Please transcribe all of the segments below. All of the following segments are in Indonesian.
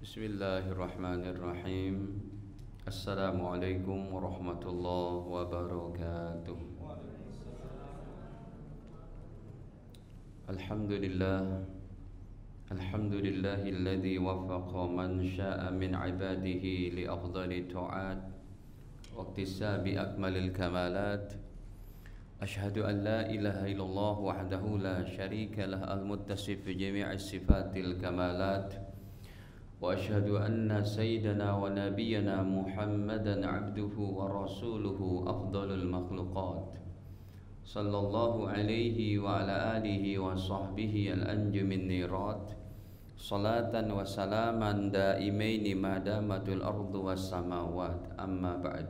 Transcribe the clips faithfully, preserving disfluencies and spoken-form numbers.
Bismillahirrahmanirrahim. Assalamualaikum warahmatullahi wabarakatuh. Alhamdulillah. Alhamdulillahilladzi waffaqa man syaa min ibadihi li afdali ta'at wa iktisabi akmalil kamalat. Ashhadu an la ilaha illallah wahdahu la syarika lah al-muttasif bi jami'i sifatil kamalat. وأشهد أن سيدنا ونبينا محمدا عبده ورسوله أفضل المخلوقات صلى الله عليه وعلى آله وصحبه الأنجم النيرات صلاة وسلاما دائمين ما دامت الأرض والسماوات أما بعد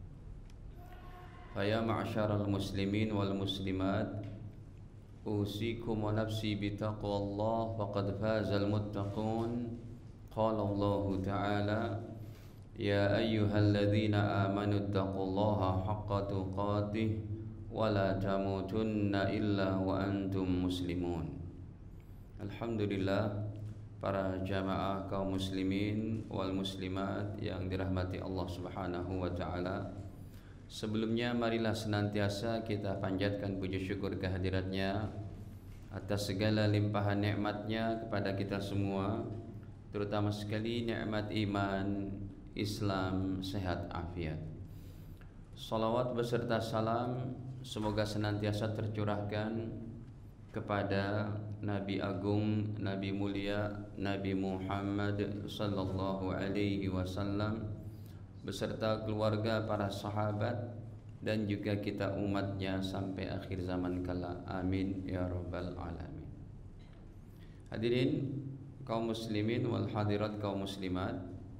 فيا معشر المسلمين والمسلمات أوصيكم ونفسي بتقوى الله فقد فاز المتقون. قال الله تعالى يا أيها الذين آمنوا اتقوا الله حق تقاته ولا تموتن إلا وأنتم مسلمون. Alhamdulillah, para jamaah kaum muslimin wal muslimat yang dirahmati Allah Subhanahu wa taala. Sebelumnya marilah senantiasa kita panjatkan puji syukur kehadiratnya atas segala limpahan nikmatnya kepada kita semua, terutama sekali nikmat iman, Islam, sehat afiat. Salawat beserta salam semoga senantiasa tercurahkan kepada Nabi Agung, Nabi Mulia, Nabi Muhammad sallallahu alaihi wasallam beserta keluarga, para sahabat dan juga kita umatnya sampai akhir zaman kala. Amin ya rabbal alamin. Hadirin kaum muslimin wal hadirat kaum muslimat,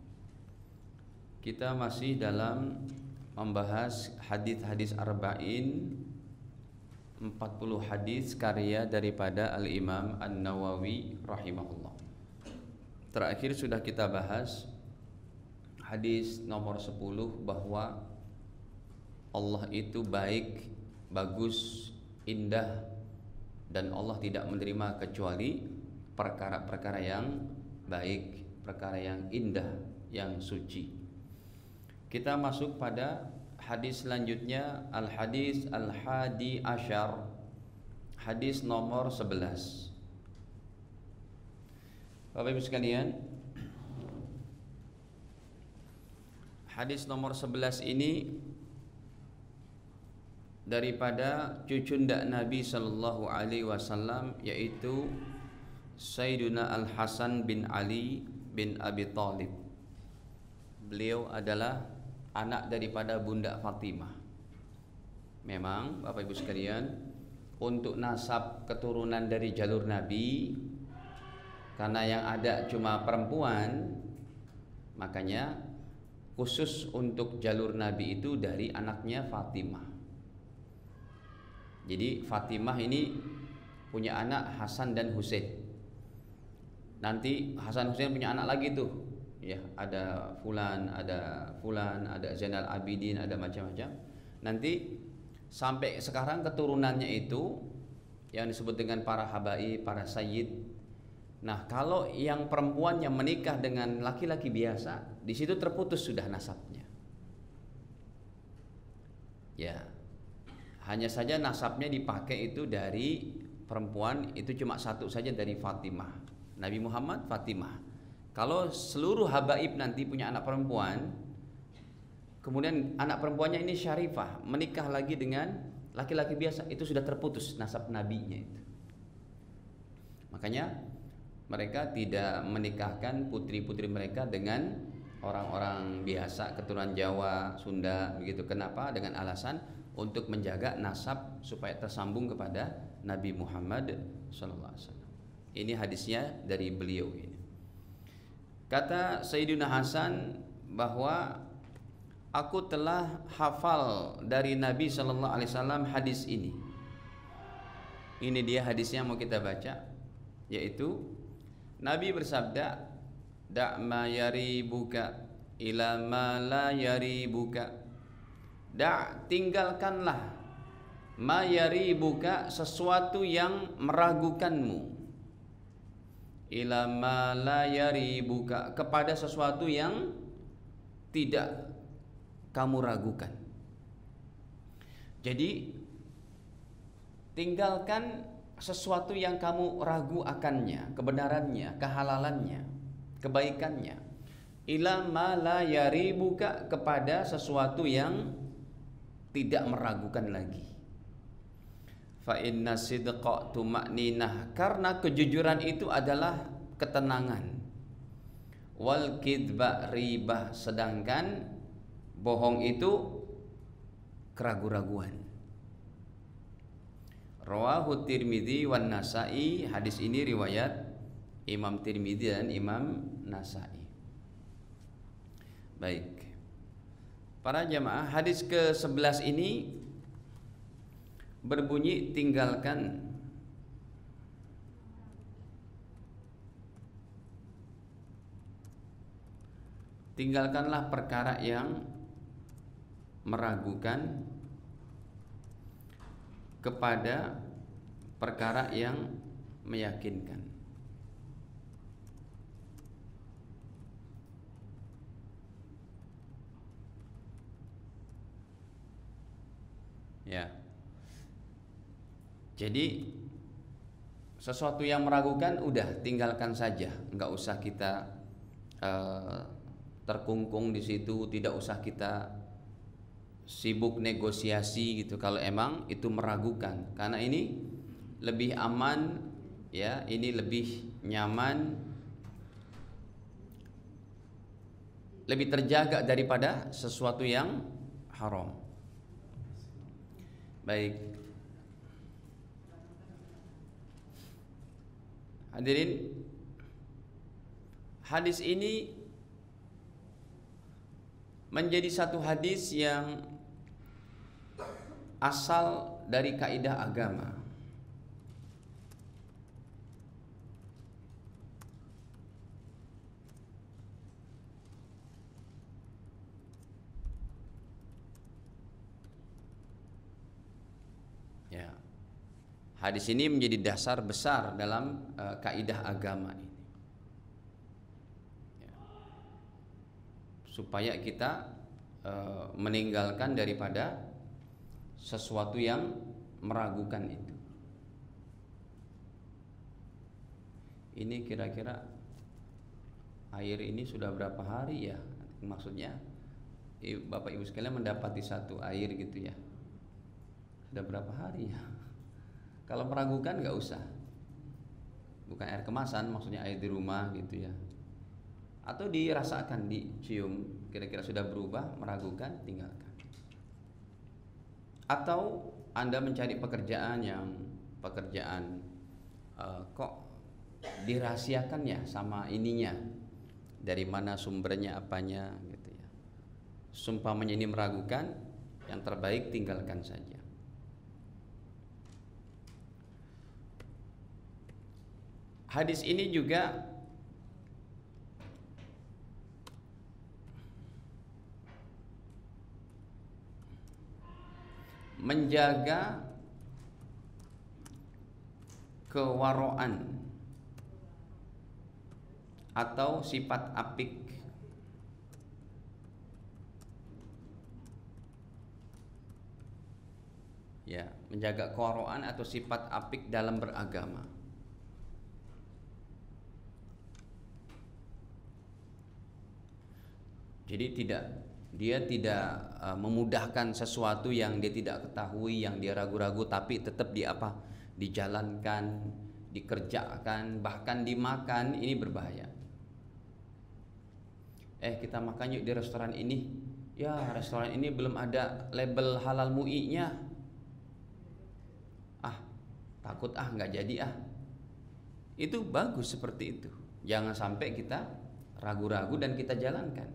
kita masih dalam membahas hadis-hadis arba'in, empat puluh hadis karya daripada Al-Imam An-Nawawi rahimahullah. Terakhir sudah kita bahas hadis nomor sepuluh bahwa Allah itu baik, bagus, indah, dan Allah tidak menerima kecuali perkara-perkara yang baik, perkara yang indah, yang suci. Kita masuk pada hadis selanjutnya, al-hadis al-hadi asyar, hadis nomor sebelas. Bapak Ibu sekalian, hadis nomor sebelas ini daripada cucunda Nabi sallallahu alaihi wasallam, yaitu Sayyiduna Al-Hasan bin Ali bin Abi Thalib. Beliau adalah anak daripada Bunda Fatimah. Memang Bapak Ibu sekalian, untuk nasab keturunan dari jalur Nabi, karena yang ada cuma perempuan, makanya khusus untuk jalur Nabi itu dari anaknya Fatimah. Jadi Fatimah ini punya anak Hasan dan Husain. Nanti Hasan Husain punya anak lagi tuh, ya, ada fulan, ada fulan, ada Zainal Abidin, ada macam-macam. Nanti sampai sekarang keturunannya itu yang disebut dengan para habaib, para sayyid. Nah, kalau yang perempuan yang menikah dengan laki-laki biasa, di situ terputus sudah nasabnya. Ya, hanya saja nasabnya dipakai itu dari perempuan, itu cuma satu saja, dari Fatimah. Nabi Muhammad, Fatimah. Kalau seluruh habaib nanti punya anak perempuan, kemudian anak perempuannya ini syarifah, menikah lagi dengan laki-laki biasa, itu sudah terputus nasab nabinya itu. Makanya mereka tidak menikahkan putri-putri mereka dengan orang-orang biasa, keturunan Jawa, Sunda, begitu. Kenapa? Dengan alasan untuk menjaga nasab supaya tersambung kepada Nabi Muhammad sallallahu alaihi wasallam. Ini hadisnya dari beliau ini. Kata Sayyidina Hasan bahwa aku telah hafal dari Nabi sallallahu alaihi wasallam hadis ini. Ini dia hadisnya mau kita baca, yaitu Nabi bersabda, "Da' ma yaribuka ila ma la yaribuka." Da', tinggalkanlah, ma yaribuka, sesuatu yang meragukanmu, ila ma la yaribuka, kepada sesuatu yang tidak kamu ragukan. Jadi tinggalkan sesuatu yang kamu ragu akannya, kebenarannya, kehalalannya, kebaikannya. Ila ma la yaribuka, kepada sesuatu yang tidak meragukan lagi. Fa inna sidqa tuma'ninah, karena kejujuran itu adalah ketenangan. Wal kidba ribah, sedangkan bohong itu keraguan-raguan. Rawahu Tirmidzi wan Nasa'i, hadis ini riwayat Imam Tirmidzi dan Imam Nasa'i. Baik. Para jamaah, hadis ke sebelas ini berbunyi tinggalkan tinggalkanlah perkara yang meragukan kepada perkara yang meyakinkan. Ya. Jadi sesuatu yang meragukan udah tinggalkan saja, nggak usah kita uh, terkungkung di situ, tidak usah kita sibuk negosiasi gitu kalau emang itu meragukan, karena ini lebih aman ya, ini lebih nyaman, lebih terjaga daripada sesuatu yang haram. Baik, hadirin, hadis ini menjadi satu hadis yang asal dari kaidah agama. Ya. Hadis ini menjadi dasar besar dalam uh, kaidah agama ini. Ya. Supaya kita uh, meninggalkan daripada sesuatu yang meragukan itu. Ini kira-kira air ini sudah berapa hari ya? Maksudnya Bapak Ibu sekalian mendapati satu air gitu ya. Sudah berapa hari ya? Kalau meragukan nggak usah. Bukan air kemasan, maksudnya air di rumah gitu ya. Atau dirasakan, dicium, kira-kira sudah berubah, meragukan, tinggalkan. Atau Anda mencari pekerjaan yang pekerjaan uh, kok dirahasiakan ya sama ininya, dari mana sumbernya, apanya gitu ya. Sumpamanya ini meragukan, yang terbaik tinggalkan saja. Hadis ini juga menjaga kewaraan atau sifat apik ya, menjaga kewaraan atau sifat apik dalam beragama. Jadi tidak dia tidak uh, memudahkan sesuatu yang dia tidak ketahui, yang dia ragu-ragu, tapi tetap di apa? Dijalankan, dikerjakan, bahkan dimakan. Ini berbahaya. Eh kita makan yuk di restoran ini. Ya restoran ini belum ada label halal M U I-nya. Ah takut ah nggak jadi ah. Itu bagus seperti itu. Jangan sampai kita ragu-ragu dan kita jalankan.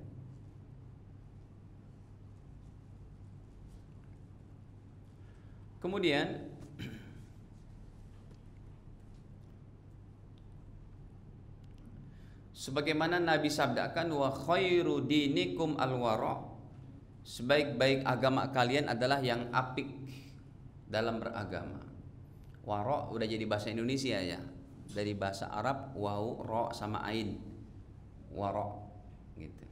Kemudian sebagaimana Nabi sabdakan, wa khairu dinikum al-wara', sebaik-baik agama kalian adalah yang apik dalam beragama. Wara' udah jadi bahasa Indonesia ya. dari bahasa Arab waw, ro sama ain, waro gitu.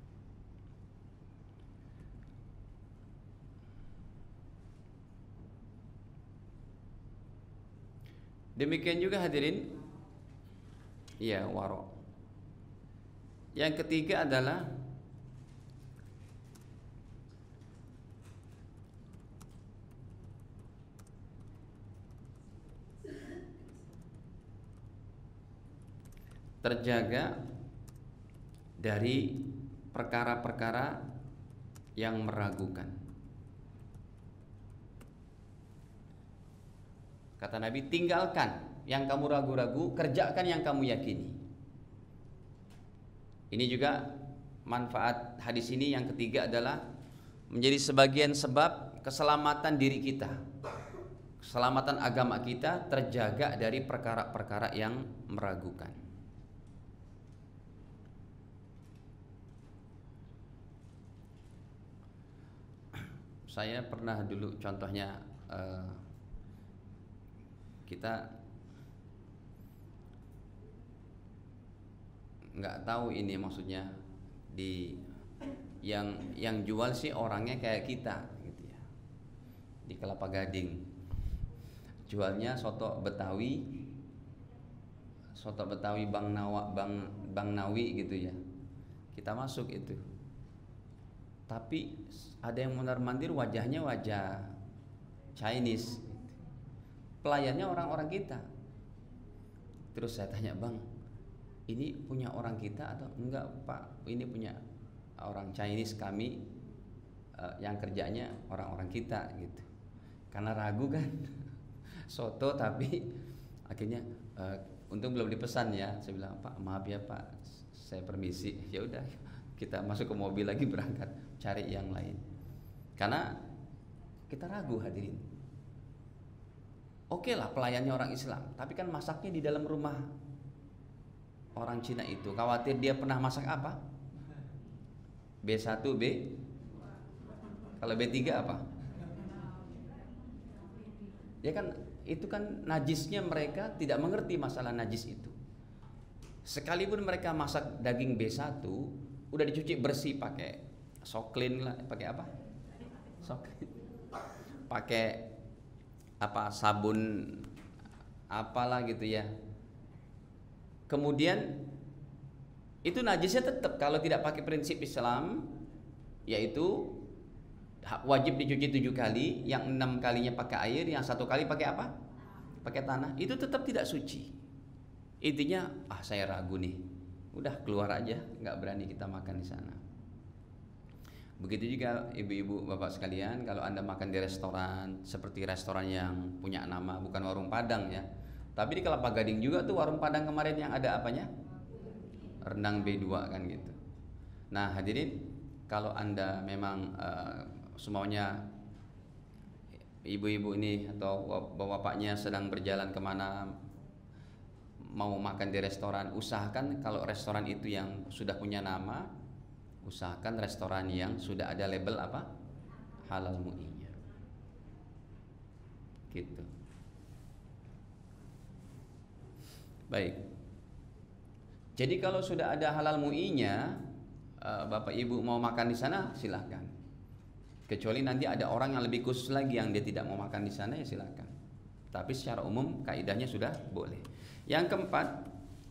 Demikian juga hadirin, iya waro. Yang ketiga adalah terjaga dari perkara-perkara yang meragukan. Kata Nabi, tinggalkan yang kamu ragu-ragu, kerjakan yang kamu yakini. Ini juga manfaat hadis ini yang ketiga adalah menjadi sebagian sebab keselamatan diri kita, keselamatan agama kita terjaga dari perkara-perkara yang meragukan. Saya pernah dulu contohnya uh, kita nggak tahu ini maksudnya di yang yang jual sih orangnya kayak kita gitu ya, di Kelapa Gading jualnya soto Betawi, soto Betawi Bang Nawa Bang Bang Nawi gitu ya. Kita masuk itu, tapi ada yang mondar-mandir wajahnya wajah Chinese, pelayannya orang-orang kita. Terus saya tanya, bang, ini punya orang kita atau enggak pak? Ini punya orang Chinese kami, uh, yang kerjanya orang-orang kita gitu. Karena ragu kan, soto tapi akhirnya uh, untung belum dipesan ya. Saya bilang, pak maaf ya pak, saya permisi. Ya udah, kita masuk ke mobil lagi berangkat cari yang lain. Karena kita ragu hadirin. Oke lah pelayannya orang Islam, tapi kan masaknya di dalam rumah orang Cina itu. Khawatir dia pernah masak apa? B satu, B. Kalau B tiga apa? Ya kan itu kan najisnya, mereka tidak mengerti masalah najis itu. Sekalipun mereka masak daging B satu udah dicuci bersih pakai soklin lah, pakai apa? Soklin. Pakai apa, sabun apalah gitu ya. Kemudian itu najisnya tetap kalau tidak pakai prinsip Islam, yaitu wajib dicuci tujuh kali, yang enam kalinya pakai air, yang satu kali pakai apa? Pakai tanah. Itu tetap tidak suci. Intinya, ah saya ragu nih, udah keluar aja, nggak berani kita makan di sana. Begitu juga ibu-ibu bapak sekalian, kalau anda makan di restoran seperti restoran yang punya nama, bukan warung Padang ya, tapi di Kelapa Gading juga tuh warung Padang kemarin yang ada apanya, rendang B dua kan gitu. Nah hadirin, kalau anda memang uh, semuanya ibu-ibu ini atau bapak-bapaknya sedang berjalan kemana mau makan di restoran, usahakan kalau restoran itu yang sudah punya nama, usahakan restoran yang sudah ada label apa, halal mu'inya gitu. Baik, jadi kalau sudah ada halal mu'inya, bapak ibu mau makan di sana silahkan. Kecuali nanti ada orang yang lebih khusus lagi yang dia tidak mau makan di sana, ya silahkan. Tapi secara umum kaidahnya sudah boleh. Yang keempat,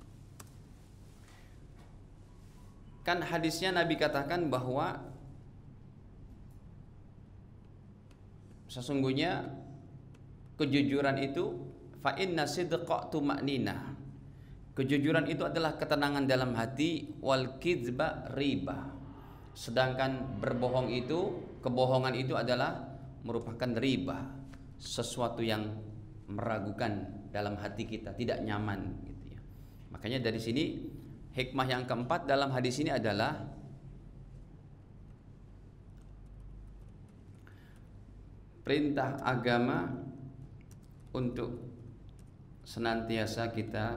kan hadisnya Nabi katakan bahwa sesungguhnya kejujuran itu fa inna sidqa tuma'ninah. Kejujuran itu adalah ketenangan dalam hati, wal kidzba riba. Sedangkan berbohong itu, kebohongan itu adalah merupakan riba, sesuatu yang meragukan dalam hati kita, tidak nyaman gitu ya. Makanya dari sini hikmah yang keempat dalam hadis ini adalah perintah agama untuk senantiasa kita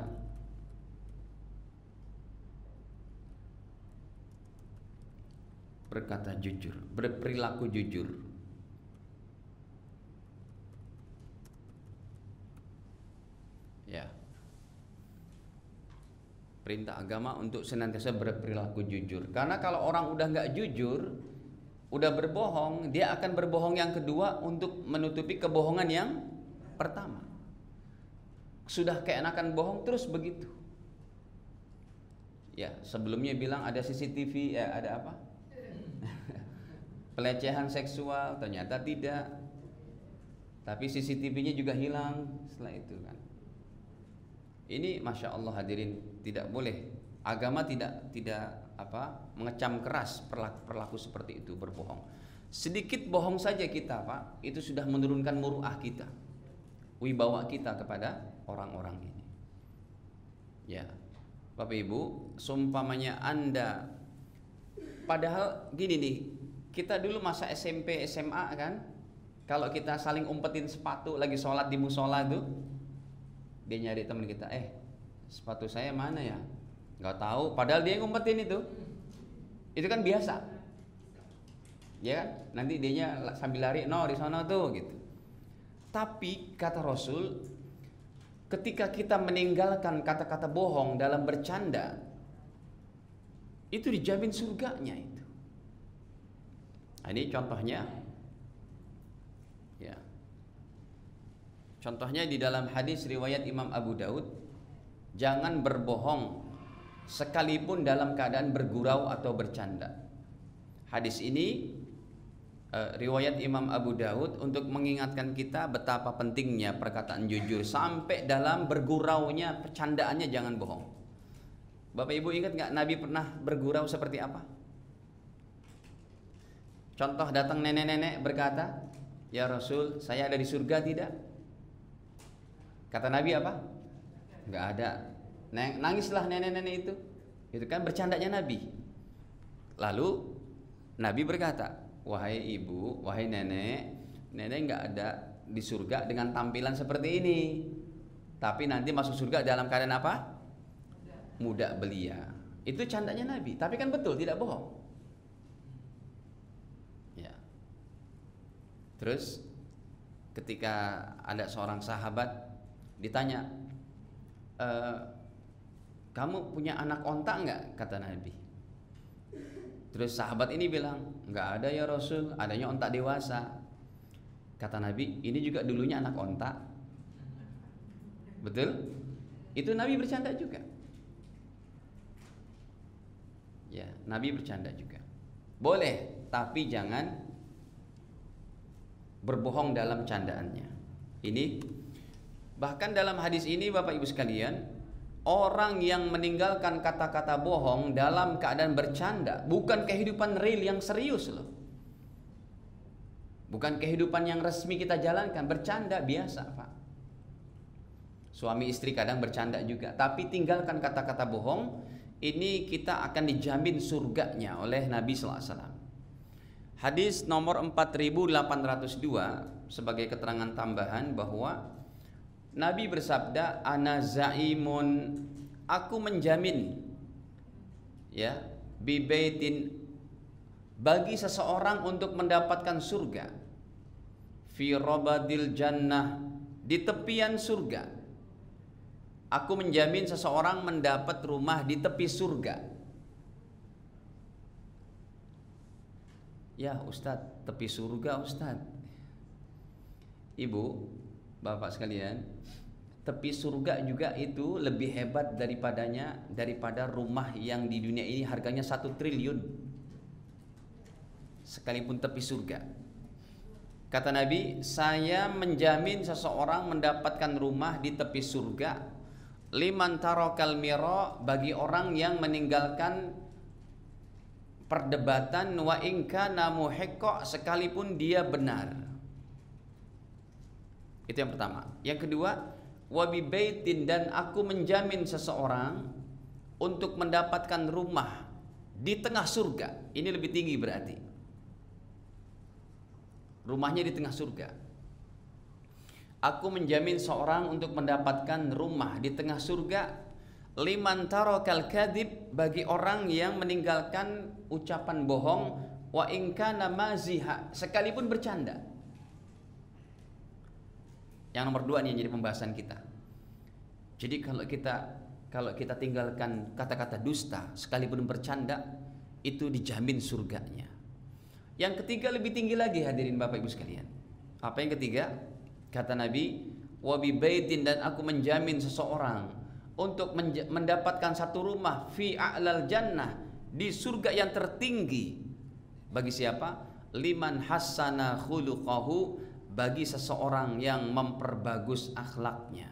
berkata jujur, berperilaku jujur. Ya. Perintah agama untuk senantiasa berperilaku jujur. Karena kalau orang udah nggak jujur, udah berbohong, dia akan berbohong yang kedua untuk menutupi kebohongan yang pertama. Sudah keenakan bohong terus begitu. Ya, sebelumnya bilang ada C C T V, ya ada apa? Pelecehan seksual, ternyata tidak. Tapi C C T V-nya juga hilang setelah itu kan. Ini masya Allah hadirin, tidak boleh. Agama tidak tidak apa mengecam keras perlaku, perlaku seperti itu, berbohong. Sedikit bohong saja kita, Pak, itu sudah menurunkan muruah kita, wibawa kita kepada orang-orang ini. Ya, Bapak Ibu, seumpamanya Anda, padahal gini nih, kita dulu masa S M P S M A kan, kalau kita saling umpetin sepatu lagi sholat di musola tuh, dia nyari teman kita, eh sepatu saya mana ya? Nggak tahu, padahal dia yang ngumpetin itu. Itu kan biasa, ya kan? Nanti dianya sambil lari, no di sana tuh gitu. Tapi kata Rasul, ketika kita meninggalkan kata-kata bohong dalam bercanda, itu dijamin surganya itu. Nah, ini contohnya, ya. Contohnya di dalam hadis riwayat Imam Abu Daud, jangan berbohong sekalipun dalam keadaan bergurau atau bercanda. Hadis ini uh, riwayat Imam Abu Daud untuk mengingatkan kita betapa pentingnya perkataan jujur, sampai dalam berguraunya, percandaannya jangan bohong. Bapak Ibu ingat nggak Nabi pernah bergurau seperti apa? Contoh, datang nenek-nenek berkata, ya Rasul, saya ada di surga tidak? Kata Nabi apa? Nggak ada. Nangislah nenek-nenek itu. Itu kan bercandanya Nabi. Lalu Nabi berkata, wahai ibu, wahai nenek, nenek nggak ada di surga dengan tampilan seperti ini, tapi nanti masuk surga dalam keadaan apa? Muda belia. Itu candanya Nabi, tapi kan betul, tidak bohong. Ya. Terus ketika ada seorang sahabat ditanya, e, kamu punya anak onta enggak? Kata Nabi. Terus sahabat ini bilang, enggak ada ya Rasul, adanya onta dewasa. Kata Nabi, ini juga dulunya anak onta. Betul? Itu Nabi bercanda juga. Ya, Nabi bercanda juga. Boleh, tapi jangan berbohong dalam candaannya. Ini bahkan dalam hadis ini Bapak Ibu sekalian, orang yang meninggalkan kata-kata bohong dalam keadaan bercanda, bukan kehidupan real yang serius loh. Bukan kehidupan yang resmi kita jalankan, bercanda biasa, Pak. Suami istri kadang bercanda juga, tapi tinggalkan kata-kata bohong, ini kita akan dijamin surganya oleh Nabi sallallahu alaihi wasallam. Hadis nomor empat ribu delapan ratus dua sebagai keterangan tambahan bahwa Nabi bersabda, ana zaimun, aku menjamin, ya, bi baitin, bagi seseorang untuk mendapatkan surga, fi rabadil jannah, di tepian surga. Aku menjamin seseorang mendapat rumah di tepi surga. Ya Ustadz, tepi surga Ustadz. Ibu, Bapak sekalian, tepi surga juga itu lebih hebat daripadanya daripada rumah yang di dunia ini harganya satu triliun. Sekalipun tepi surga. Kata Nabi, saya menjamin seseorang mendapatkan rumah di tepi surga. Liman tarokal miro, bagi orang yang meninggalkan perdebatan, wa inka namu hekok, sekalipun dia benar. Itu yang pertama. Yang kedua, wabi baitin, dan aku menjamin seseorang untuk mendapatkan rumah di tengah surga. Ini lebih tinggi berarti. Rumahnya di tengah surga. Aku menjamin seorang untuk mendapatkan rumah di tengah surga. Liman tarokal kadhib, bagi orang yang meninggalkan ucapan bohong, wa inkana maziha, sekalipun bercanda. Yang nomor dua nih yang jadi pembahasan kita. Jadi kalau kita kalau kita tinggalkan kata-kata dusta, sekalipun bercanda, itu dijamin surganya. Yang ketiga lebih tinggi lagi hadirin Bapak Ibu sekalian. Apa yang ketiga? Kata Nabi, wa bi baitin, dan aku menjamin seseorang untuk mendapatkan satu rumah fi a'lal jannah, di surga yang tertinggi. Bagi siapa? Liman hassana khuluqahu, bagi seseorang yang memperbagus akhlaknya.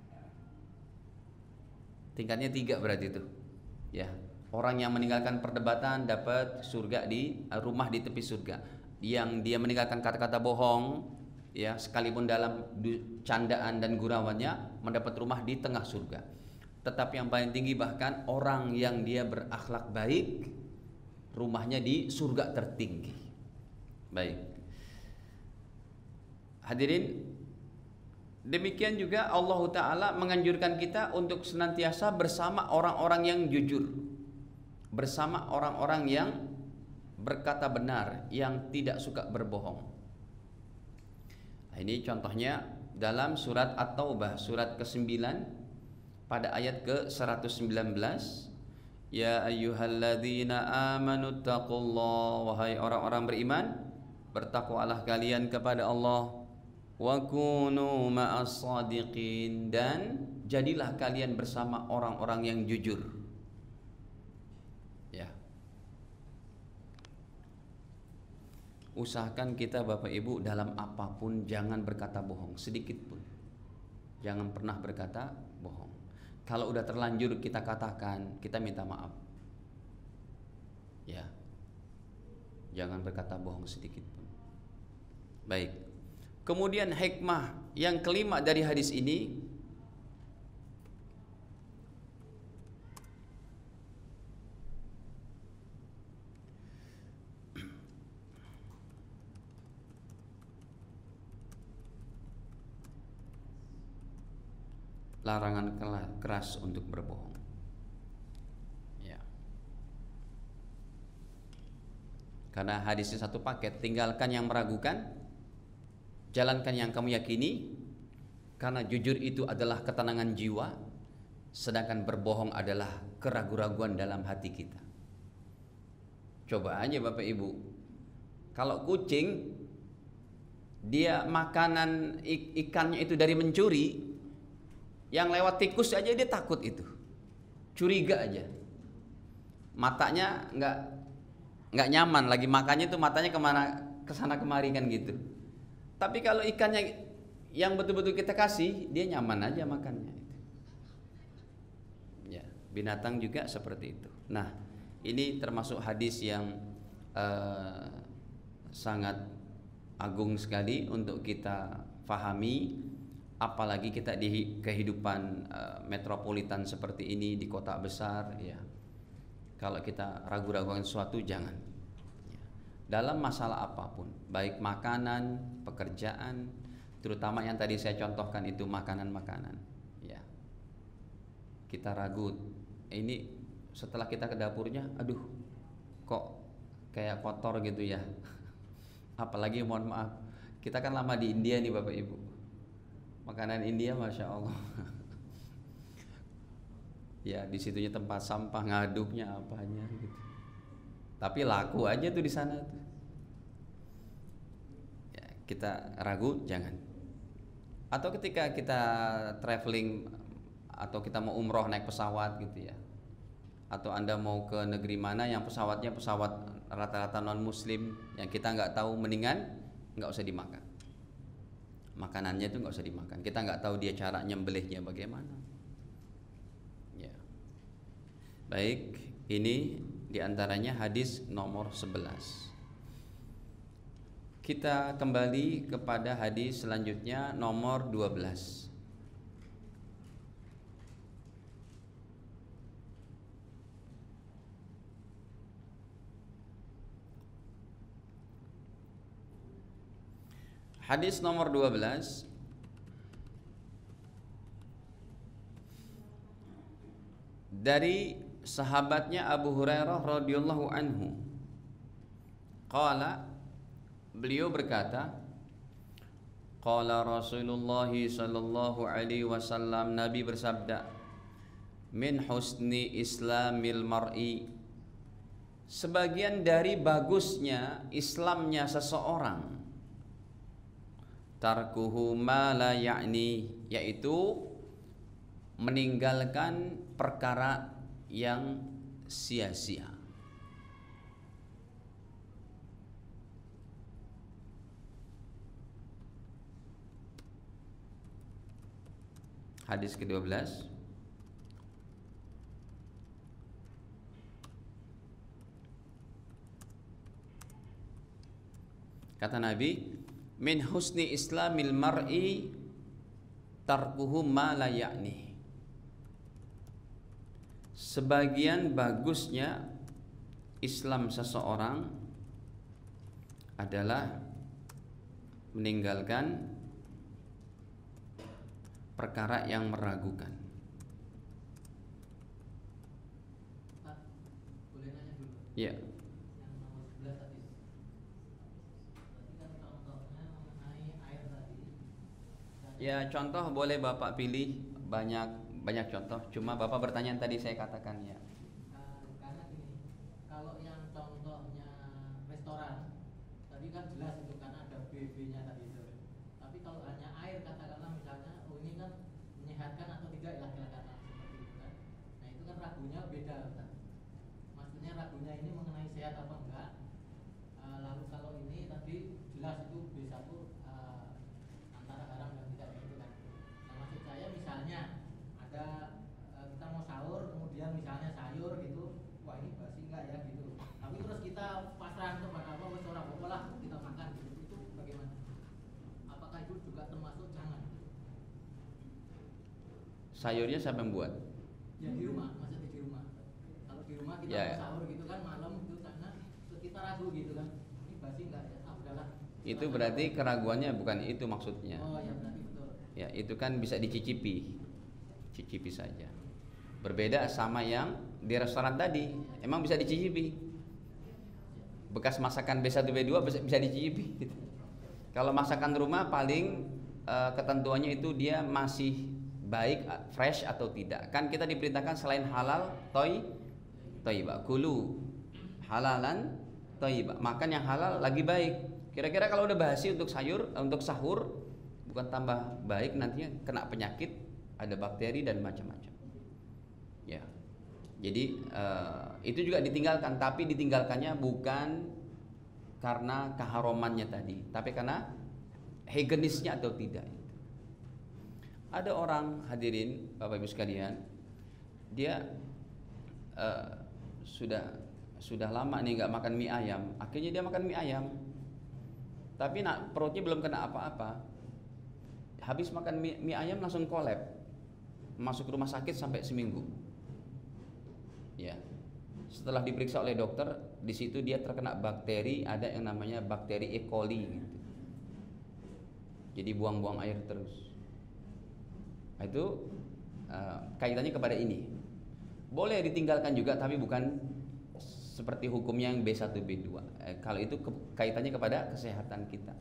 Tingkatnya tiga berarti itu. Ya, orang yang meninggalkan perdebatan dapat surga di rumah di tepi surga. Yang dia meninggalkan kata-kata bohong, ya, sekalipun dalam candaan dan gurauannya, mendapat rumah di tengah surga. Tetapi yang paling tinggi bahkan orang yang dia berakhlak baik, rumahnya di surga tertinggi. Baik. Hadirin, demikian juga Allah Ta'ala menganjurkan kita untuk senantiasa bersama orang-orang yang jujur, bersama orang-orang yang berkata benar, yang tidak suka berbohong. Nah, ini contohnya dalam surat At-Taubah, surat kesembilan, pada ayat ke seratus sembilan belas. Ya ayyuhalladzina amanu taqullah, wahai orang-orang beriman, bertakwalah kalian kepada Allah. Wa kunu ma'as shadiqin, dan jadilah kalian bersama orang-orang yang jujur. Ya. Usahakan kita Bapak Ibu dalam apapun jangan berkata bohong sedikit pun. Jangan pernah berkata bohong. Kalau udah terlanjur kita katakan, kita minta maaf. Ya. Jangan berkata bohong sedikit pun. Baik. Kemudian hikmah yang kelima dari hadis ini, larangan keras untuk berbohong. Ya. Karena hadisnya satu paket, tinggalkan yang meragukan, jalankan yang kamu yakini, karena jujur itu adalah ketenangan jiwa, sedangkan berbohong adalah keraguan-raguan dalam hati kita. Coba aja Bapak Ibu, kalau kucing dia makanan ikannya itu dari mencuri, yang lewat tikus aja dia takut itu, curiga aja, matanya nggak nggak nyaman lagi makannya itu, matanya kemana kesana kemari kan gitu. Tapi kalau ikannya yang betul-betul kita kasih, dia nyaman aja makannya. Ya, binatang juga seperti itu. Nah, ini termasuk hadis yang uh, sangat agung sekali untuk kita fahami, apalagi kita di kehidupan uh, metropolitan seperti ini, di kota besar. Ya, kalau kita ragu-ragukan sesuatu, jangan. Dalam masalah apapun, baik makanan, pekerjaan, terutama yang tadi saya contohkan itu makanan-makanan, ya, kita ragu, ini setelah kita ke dapurnya, aduh, kok kayak kotor gitu ya. Apalagi mohon maaf, kita kan lama di India nih Bapak Ibu, makanan India masya Allah. Ya, di situnya tempat sampah, ngaduknya apanya gitu. Tapi laku aja tuh di sana tuh. Ya, kita ragu jangan. Atau ketika kita traveling atau kita mau umroh naik pesawat gitu ya. Atau Anda mau ke negeri mana yang pesawatnya pesawat rata-rata non muslim, yang kita nggak tahu, mendingan nggak usah dimakan. Makanannya itu nggak usah dimakan. Kita nggak tahu dia cara nyembelihnya bagaimana. Ya. Baik, ini diantaranya hadis nomor sebelas. Kita kembali kepada hadis selanjutnya nomor dua belas. Hadis nomor dua belas dari sahabatnya Abu Hurairah radhiyallahu anhu. Qala, beliau berkata, qala Rasulullah sallallahu alaihi wasallam, Nabi bersabda, min husni islamil mar'i, sebagian dari bagusnya Islamnya seseorang, tarkuhu ma la ya'ni, yaitu meninggalkan perkara yang sia-sia. Hadis kedua belas. Kata Nabi, min husni islamil mar'i tarkuhu ma la ya'ni. Sebagian bagusnya Islam seseorang adalah meninggalkan perkara yang meragukan. Pak, boleh nanya dulu? Ya. Yang nomor sebelas tadi. Tadi kan contohnya mengenai air tadi. Ya, contoh boleh Bapak pilih, banyak banyak contoh. Cuma Bapak bertanya tadi saya katakan ya. Karena gini, kalau yang contohnya restoran tadi kan jelas itu karena ada B B-nya tadi itu. Tapi kalau hanya air, katakanlah misalnya, oh ini kan menyehatkan atau tidak ya, katakanlah seperti itu kan. Nah itu kan ragunya beda kan. Maksudnya ragunya ini mengenai sehat apa enggak. Uh, lalu kalau ini tadi jelas itu B satu uh, antara haram dan tidak gitu kan. Nah maksud saya misalnya ada uh, kita mau sahur kemudian misalnya sayur gitu, wah ini basi enggak ya gitu. Tapi terus kita pasrah kepada Allah, wes ora apa-apa lah kita makan gitu. Itu bagaimana? Apakah itu juga termasuk jangan? Sayurnya siapa yang buat? Ya di rumah, maksudnya di rumah. Kalau di rumah kita Ya, mau ya. sahur gitu kan malam itu karena kita ragu gitu kan. Ini basi enggak ya? Ah udahlah. Itu berarti keraguannya bukan itu maksudnya. Oh ya berarti betul. Ya, itu kan bisa dicicipi. Cicipi saja. Berbeda sama yang di restoran tadi. Emang bisa dicicipi. Bekas masakan B satu B dua bisa, bisa dicicipi gitu. Kalau masakan rumah paling uh, ketentuannya itu dia masih baik, fresh atau tidak. Kan kita diperintahkan selain halal, toy, toyiba, kulu halalan, toyiba. Makan yang halal lagi baik. Kira-kira kalau udah basi untuk sayur, untuk sahur, bukan tambah baik nantinya kena penyakit, ada bakteri dan macam-macam. Ya, jadi uh, itu juga ditinggalkan, tapi ditinggalkannya bukan karena keharumannya tadi, tapi karena higienisnya atau tidak. Ada orang, hadirin Bapak Ibu sekalian, dia uh, sudah sudah lama nih nggak makan mie ayam, akhirnya dia makan mie ayam, tapi nak, perutnya belum kena apa-apa. Habis makan mie, mie ayam langsung kolab, masuk rumah sakit sampai seminggu. Ya, setelah diperiksa oleh dokter, di situ dia terkena bakteri, ada yang namanya bakteri E. coli gitu. Jadi buang-buang air terus. Nah, itu uh, kaitannya kepada ini. Boleh ditinggalkan juga, tapi bukan seperti hukumnya yang B satu B dua. Eh, kalau itu ke, kaitannya kepada kesehatan kita.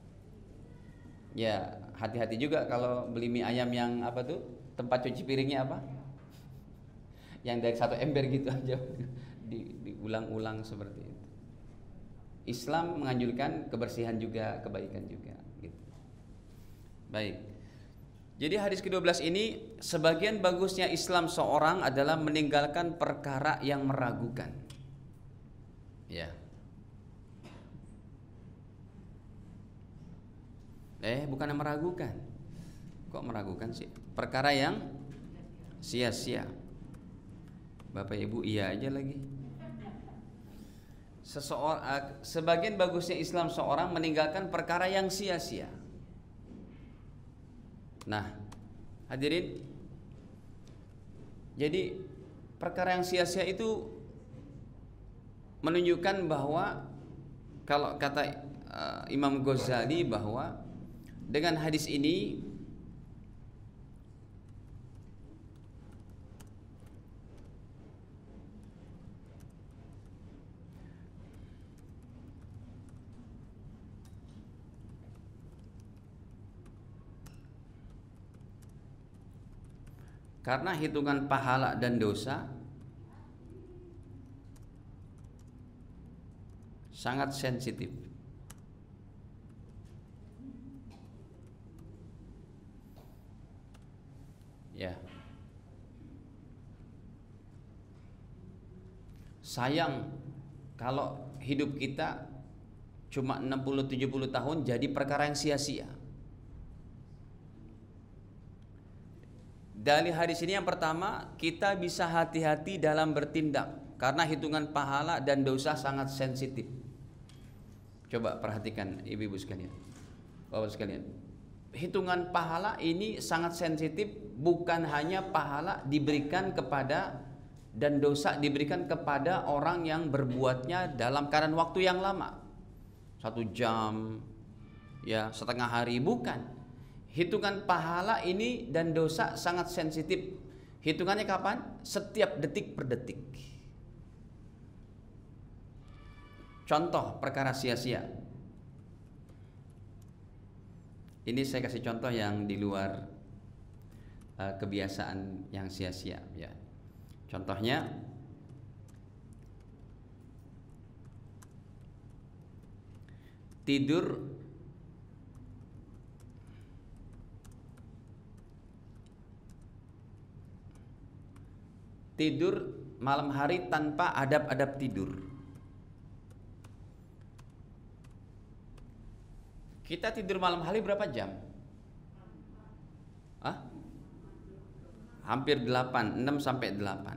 Ya, hati-hati juga kalau beli mie ayam yang apa tuh, tempat cuci piringnya apa? Yang dari satu ember gitu aja di, diulang-ulang seperti itu. Islam menganjurkan kebersihan juga, kebaikan juga gitu. Baik. Jadi hadis kedua belas ini, sebagian bagusnya Islam seorang adalah meninggalkan perkara yang meragukan. Ya. Eh, bukan yang meragukan. Kok meragukan sih? Perkara yang sia-sia. Bapak Ibu iya aja lagi. Seseorang, sebagian bagusnya Islam seorang meninggalkan perkara yang sia-sia. Nah, hadirin, jadi perkara yang sia-sia itu menunjukkan bahwa kalau kata uh, Imam Ghazali bahwa dengan hadis ini Karena hitungan pahala dan dosa sangat sensitif. Ya. Sayang kalau hidup kita cuma enam puluh tujuh puluh tahun jadi perkara yang sia-sia. Dari hadis ini yang pertama, kita bisa hati-hati dalam bertindak karena hitungan pahala dan dosa sangat sensitif. Coba perhatikan ibu-ibu sekalian, bapak sekalian. Hitungan pahala ini sangat sensitif, bukan hanya pahala diberikan kepada dan dosa diberikan kepada orang yang berbuatnya dalam keadaan waktu yang lama, satu jam, ya setengah hari, bukan. Hitungan pahala ini dan dosa sangat sensitif. Hitungannya kapan? Setiap detik per detik. Contoh perkara sia-sia. Ini saya kasih contoh yang di luar uh, kebiasaan yang sia-sia, ya. Contohnya, tidur tidur malam hari tanpa adab-adab tidur. Kita tidur malam hari berapa jam? Hah? Hampir delapan, enam sampai delapan.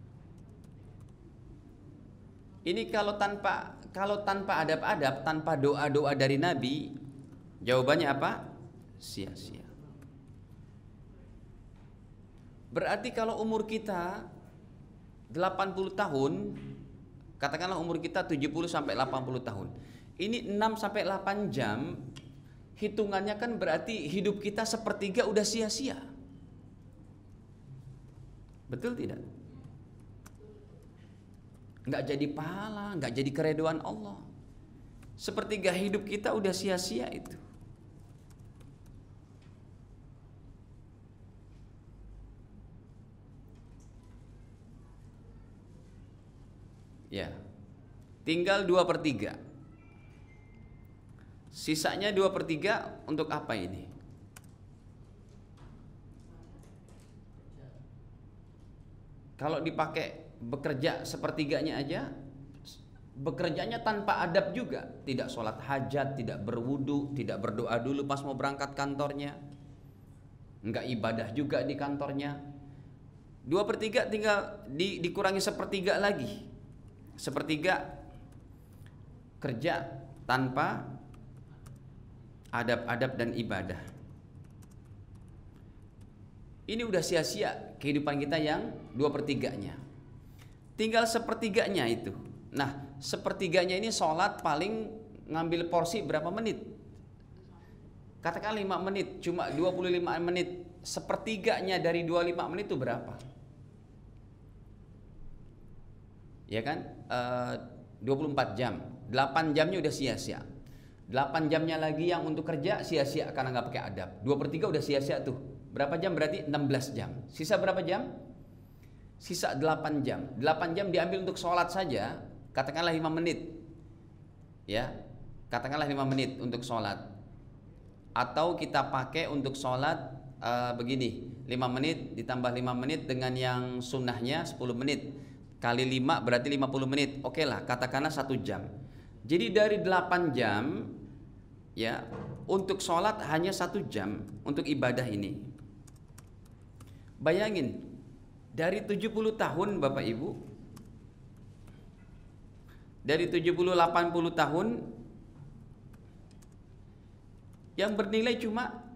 Ini kalau tanpa kalau tanpa adab-adab, tanpa doa-doa dari Nabi, jawabannya apa? Sia-sia. Berarti kalau umur kita delapan puluh tahun, katakanlah umur kita tujuh puluh sampai delapan puluh tahun. Ini enam sampai delapan jam, hitungannya kan berarti hidup kita sepertiga udah sia-sia. Betul tidak? Nggak jadi pahala, nggak jadi keridhaan Allah. Sepertiga hidup kita udah sia-sia itu. Ya, tinggal dua per tiga. Sisanya dua per tiga untuk apa ini? Kalau dipakai bekerja sepertiganya aja, bekerjanya tanpa adab juga. Tidak sholat hajat, tidak berwudu, tidak berdoa dulu pas mau berangkat kantornya, enggak ibadah juga di kantornya. Dua per tiga tinggal di, dikurangi sepertiga lagi. Sepertiga kerja tanpa adab-adab dan ibadah. Ini udah sia-sia kehidupan kita yang dua per tiganya. Tinggal sepertiganya itu. Nah, sepertiganya ini sholat paling ngambil porsi berapa menit? Katakan lima menit, cuma dua puluh lima menit. Sepertiganya dari dua puluh lima menit itu berapa? Ya kan, e, dua puluh empat jam, delapan jamnya udah sia-sia, delapan jamnya lagi yang untuk kerja sia-sia karena nggak pakai adab. Dua per tiga udah sia-sia tuh. Berapa jam berarti? enam belas jam. Sisa berapa jam? Sisa delapan jam. delapan jam diambil untuk sholat saja, katakanlah lima menit, ya, katakanlah lima menit untuk sholat. Atau kita pakai untuk sholat e, begini, lima menit ditambah lima menit dengan yang sunnahnya sepuluh menit. Kali lima berarti lima puluh menit. Oke lah, katakanlah satu jam. Jadi dari delapan jam, ya, untuk sholat hanya satu jam untuk ibadah ini. Bayangin, dari tujuh puluh tahun Bapak Ibu, dari tujuh puluh delapan puluh tahun, yang bernilai cuma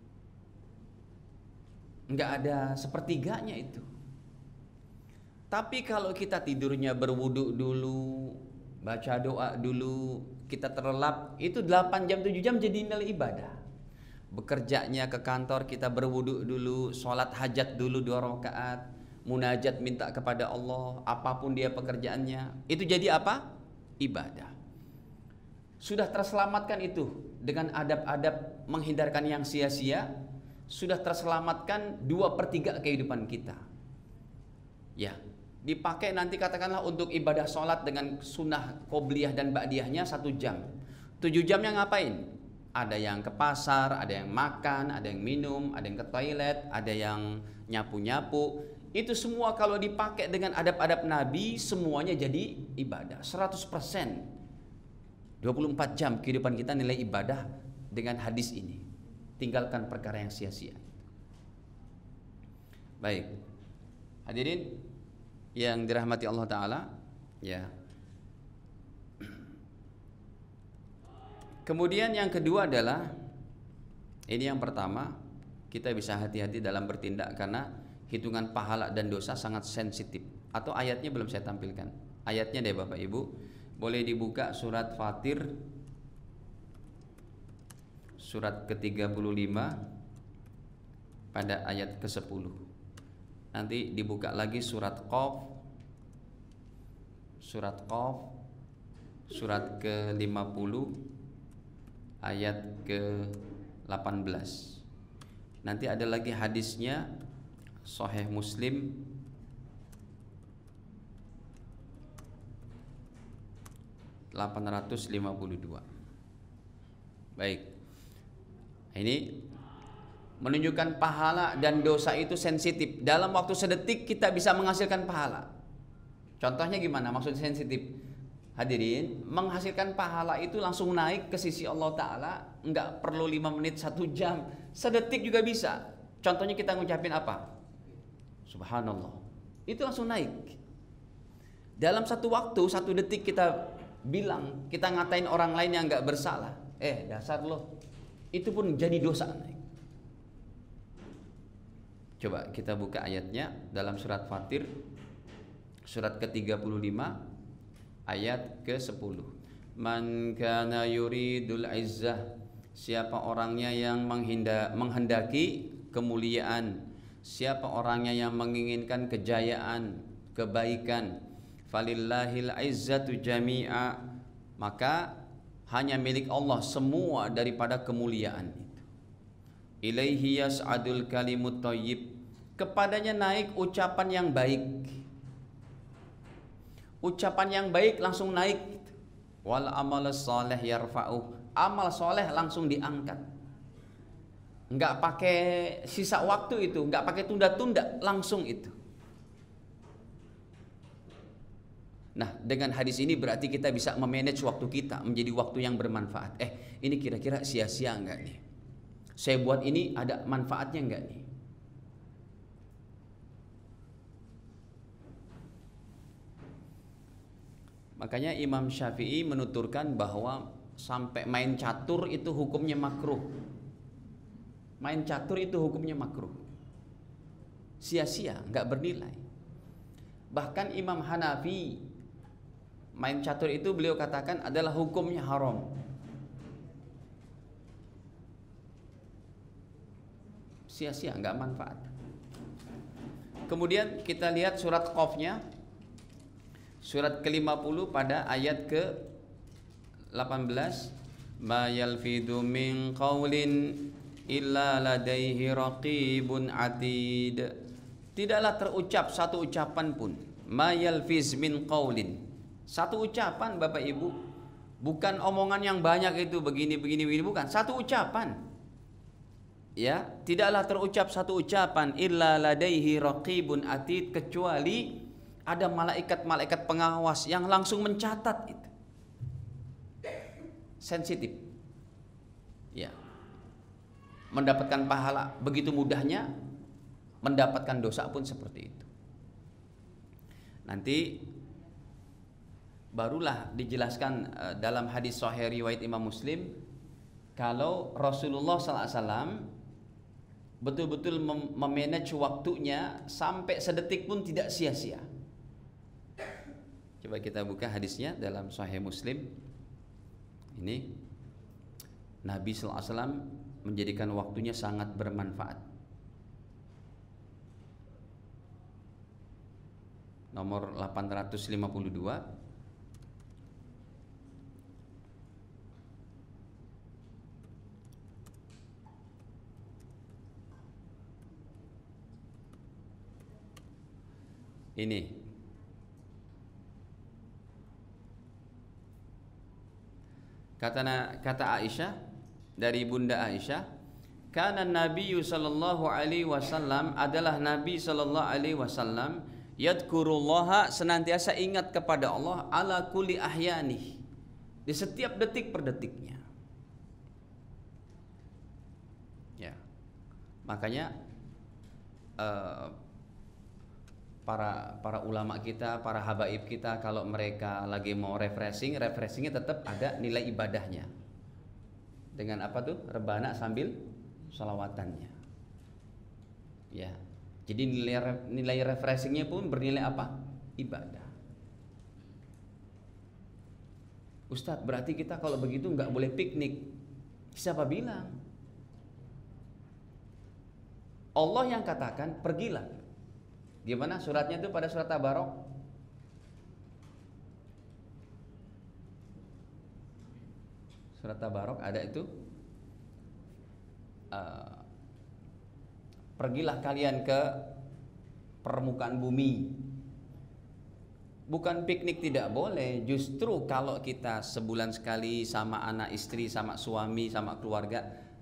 nggak ada sepertiganya itu. Tapi kalau kita tidurnya berwudu dulu, baca doa dulu, kita terlelap, itu delapan jam tujuh jam jadi nilai ibadah. Bekerjanya ke kantor kita berwudu dulu, sholat hajat dulu dua rakaat, munajat minta kepada Allah, apapun dia pekerjaannya, itu jadi apa? Ibadah. Sudah terselamatkan itu dengan adab-adab menghindarkan yang sia-sia, sudah terselamatkan dua per tiga kehidupan kita. Ya, dipakai nanti katakanlah untuk ibadah sholat dengan sunnah qobliyah dan ba'diyahnya satu jam. Tujuh jamnya ngapain? Ada yang ke pasar, ada yang makan, ada yang minum, ada yang ke toilet, ada yang nyapu-nyapu. Itu semua kalau dipakai dengan adab-adab Nabi, semuanya jadi ibadah seratus persen. dua puluh empat jam kehidupan kita nilai ibadah dengan hadis ini. Tinggalkan perkara yang sia-sia. Baik, hadirin yang dirahmati Allah Ta'ala, ya. Kemudian yang kedua adalah, ini yang pertama, kita bisa hati-hati dalam bertindak karena hitungan pahala dan dosa sangat sensitif. Atau ayatnya belum saya tampilkan. Ayatnya deh Bapak Ibu, boleh dibuka surat Fatir surat ke tiga puluh lima pada ayat ke sepuluh. Nanti dibuka lagi surat Qaf, surat Qaf surat ke lima puluh ayat ke delapan belas. Nanti ada lagi hadisnya Sahih Muslim delapan ratus lima puluh dua. Baik. Ini menunjukkan pahala dan dosa itu sensitif. Dalam waktu sedetik kita bisa menghasilkan pahala. Contohnya gimana? Maksudnya sensitif. Hadirin, menghasilkan pahala itu langsung naik ke sisi Allah Ta'ala. Enggak perlu lima menit, satu jam. Sedetik juga bisa. Contohnya kita ngucapin apa? Subhanallah. Itu langsung naik. Dalam satu waktu, satu detik kita bilang, kita ngatain orang lain yang enggak bersalah. Eh, dasar lo. Itu pun jadi dosa naik. Coba kita buka ayatnya dalam surat Fatir surat ke tiga puluh lima ayat ke sepuluh. Man kana yuridul izzah, siapa orangnya yang menghinda, menghendaki kemuliaan, siapa orangnya yang menginginkan kejayaan, kebaikan, falillahil izzatu jami'a, maka hanya milik Allah semua daripada kemuliaan itu. Ilaihi yas'adul kalimut thayyib, kepadanya naik ucapan yang baik. Ucapan yang baik langsung naik. Wal amal saleh yarfa'u, amal soleh langsung diangkat. Enggak pakai sisa waktu itu, enggak pakai tunda-tunda, langsung itu. Nah, dengan hadis ini berarti kita bisa memanage waktu kita menjadi waktu yang bermanfaat. Eh, ini kira-kira sia-sia enggak nih? Saya buat ini ada manfaatnya enggak nih? Makanya Imam Syafi'i menuturkan bahwa sampai main catur itu hukumnya makruh. Main catur itu hukumnya makruh. Sia-sia, enggak bernilai. Bahkan Imam Hanafi, main catur itu beliau katakan adalah hukumnya haram. Sia-sia, enggak manfaat. Kemudian kita lihat surat Qaf-nya, surat ke lima puluh pada ayat ke delapan belas. Ma yalfidu min qaulin illa ladaihi raqibun atid. Tidaklah terucap satu ucapan pun. Ma yalfiz min qaulin, satu ucapan Bapak Ibu, bukan omongan yang banyak itu begini begini begini, bukan, satu ucapan. Ya, tidaklah terucap satu ucapan illa ladaihi raqibun atid, kecuali ada malaikat-malaikat pengawas yang langsung mencatat itu. Sensitif. Ya. Mendapatkan pahala begitu mudahnya, mendapatkan dosa pun seperti itu. Nanti barulah dijelaskan uh, dalam hadis sahih riwayat Imam Muslim, kalau Rasulullah sallallahu alaihi wasallam betul-betul mem- memanage waktunya sampai sedetik pun tidak sia-sia. Coba kita buka hadisnya dalam sahih Muslim. Ini Nabi sallallahu alaihi wasallam menjadikan waktunya sangat bermanfaat. Nomor delapan ratus lima puluh dua. Ini kata kata Aisyah, dari Bunda Aisyah, kana Nabi sallallahu alaihi wasallam, adalah Nabi sallallahu alaihi wasallam, yadkurullaha, senantiasa ingat kepada Allah, ala kulli ahyani, di setiap detik per detiknya. Ya. Makanya uh, para para ulama kita, para habaib kita, kalau mereka lagi mau refreshing, refreshingnya tetap ada nilai ibadahnya. Dengan apa tuh? Rebana sambil sholawatannya. Ya. Jadi nilai nilai refreshingnya pun bernilai apa? Ibadah. Ustadz, berarti kita kalau begitu nggak boleh piknik. Siapa bilang? Allah yang katakan, pergilah. Gimana suratnya itu pada surat Tabarok? Surat Tabarok ada itu. Uh, pergilah kalian ke permukaan bumi. Bukan piknik tidak boleh. Justru kalau kita sebulan sekali sama anak istri, sama suami, sama keluarga,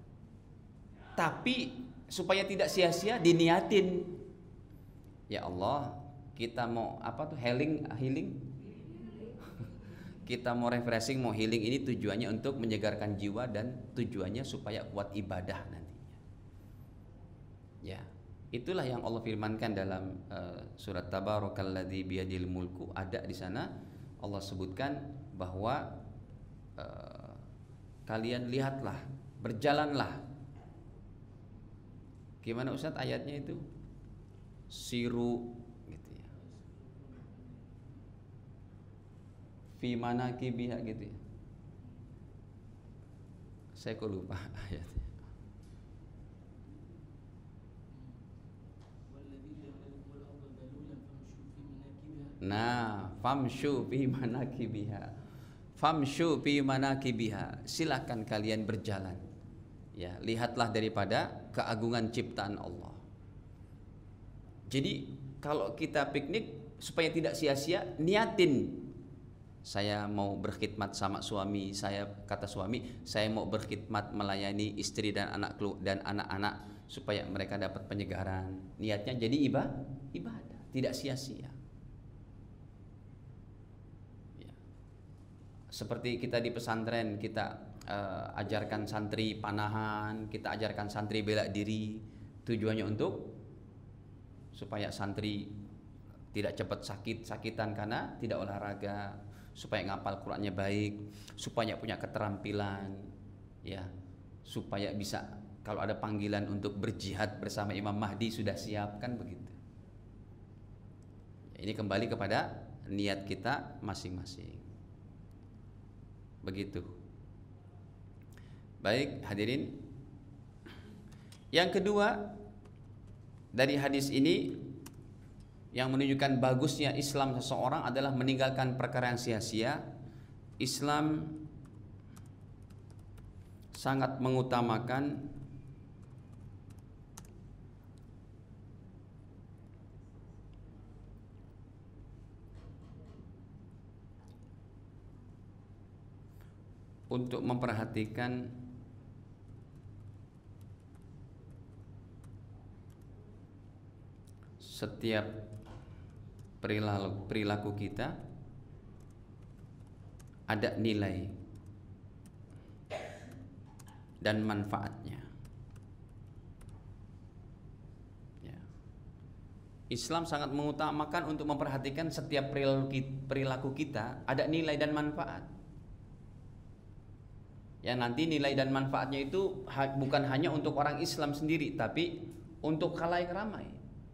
tapi supaya tidak sia-sia diniatin. Ya Allah, kita mau apa tuh healing, healing, kita mau refreshing, mau healing, ini tujuannya untuk menyegarkan jiwa dan tujuannya supaya kuat ibadah nantinya. Ya, itulah yang Allah firmankan dalam uh, surat Tabarakalladzi biyadil mulku. Ada di sana Allah sebutkan bahwa uh, kalian lihatlah, berjalanlah. Gimana Ustadz ayatnya itu? Siru gitu ya. Fi manakibiha gitu ya. Saya kok lupa ayatnya. Nah, famshu fi manakibiha. Famshu fi manakibiha. Silakan kalian berjalan. Ya, lihatlah daripada keagungan ciptaan Allah. Jadi kalau kita piknik supaya tidak sia-sia, niatin. Saya mau berkhidmat sama suami, saya kata suami, saya mau berkhidmat melayani istri dan anak dan anak-anak supaya mereka dapat penyegaran. Niatnya jadi ibadah, ibadah, tidak sia-sia. Ya. Seperti kita di pesantren, kita uh, ajarkan santri panahan, kita ajarkan santri bela diri, tujuannya untuk supaya santri tidak cepat sakit-sakitan karena tidak olahraga, supaya ngapal Qur'annya baik, supaya punya keterampilan, ya, supaya bisa kalau ada panggilan untuk berjihad bersama Imam Mahdi sudah siap, kan begitu. Ini kembali kepada niat kita masing-masing. Begitu. Baik, hadirin. Yang kedua, dari hadis ini yang menunjukkan bagusnya Islam seseorang adalah meninggalkan perkara yang sia-sia. Islam sangat mengutamakan untuk memperhatikan setiap perilaku, perilaku kita ada nilai dan manfaatnya. Ya. Islam sangat mengutamakan untuk memperhatikan setiap perilaku kita ada nilai dan manfaat. Ya, nanti nilai dan manfaatnya itu bukan hanya untuk orang Islam sendiri, tapi untuk khalayak ramai.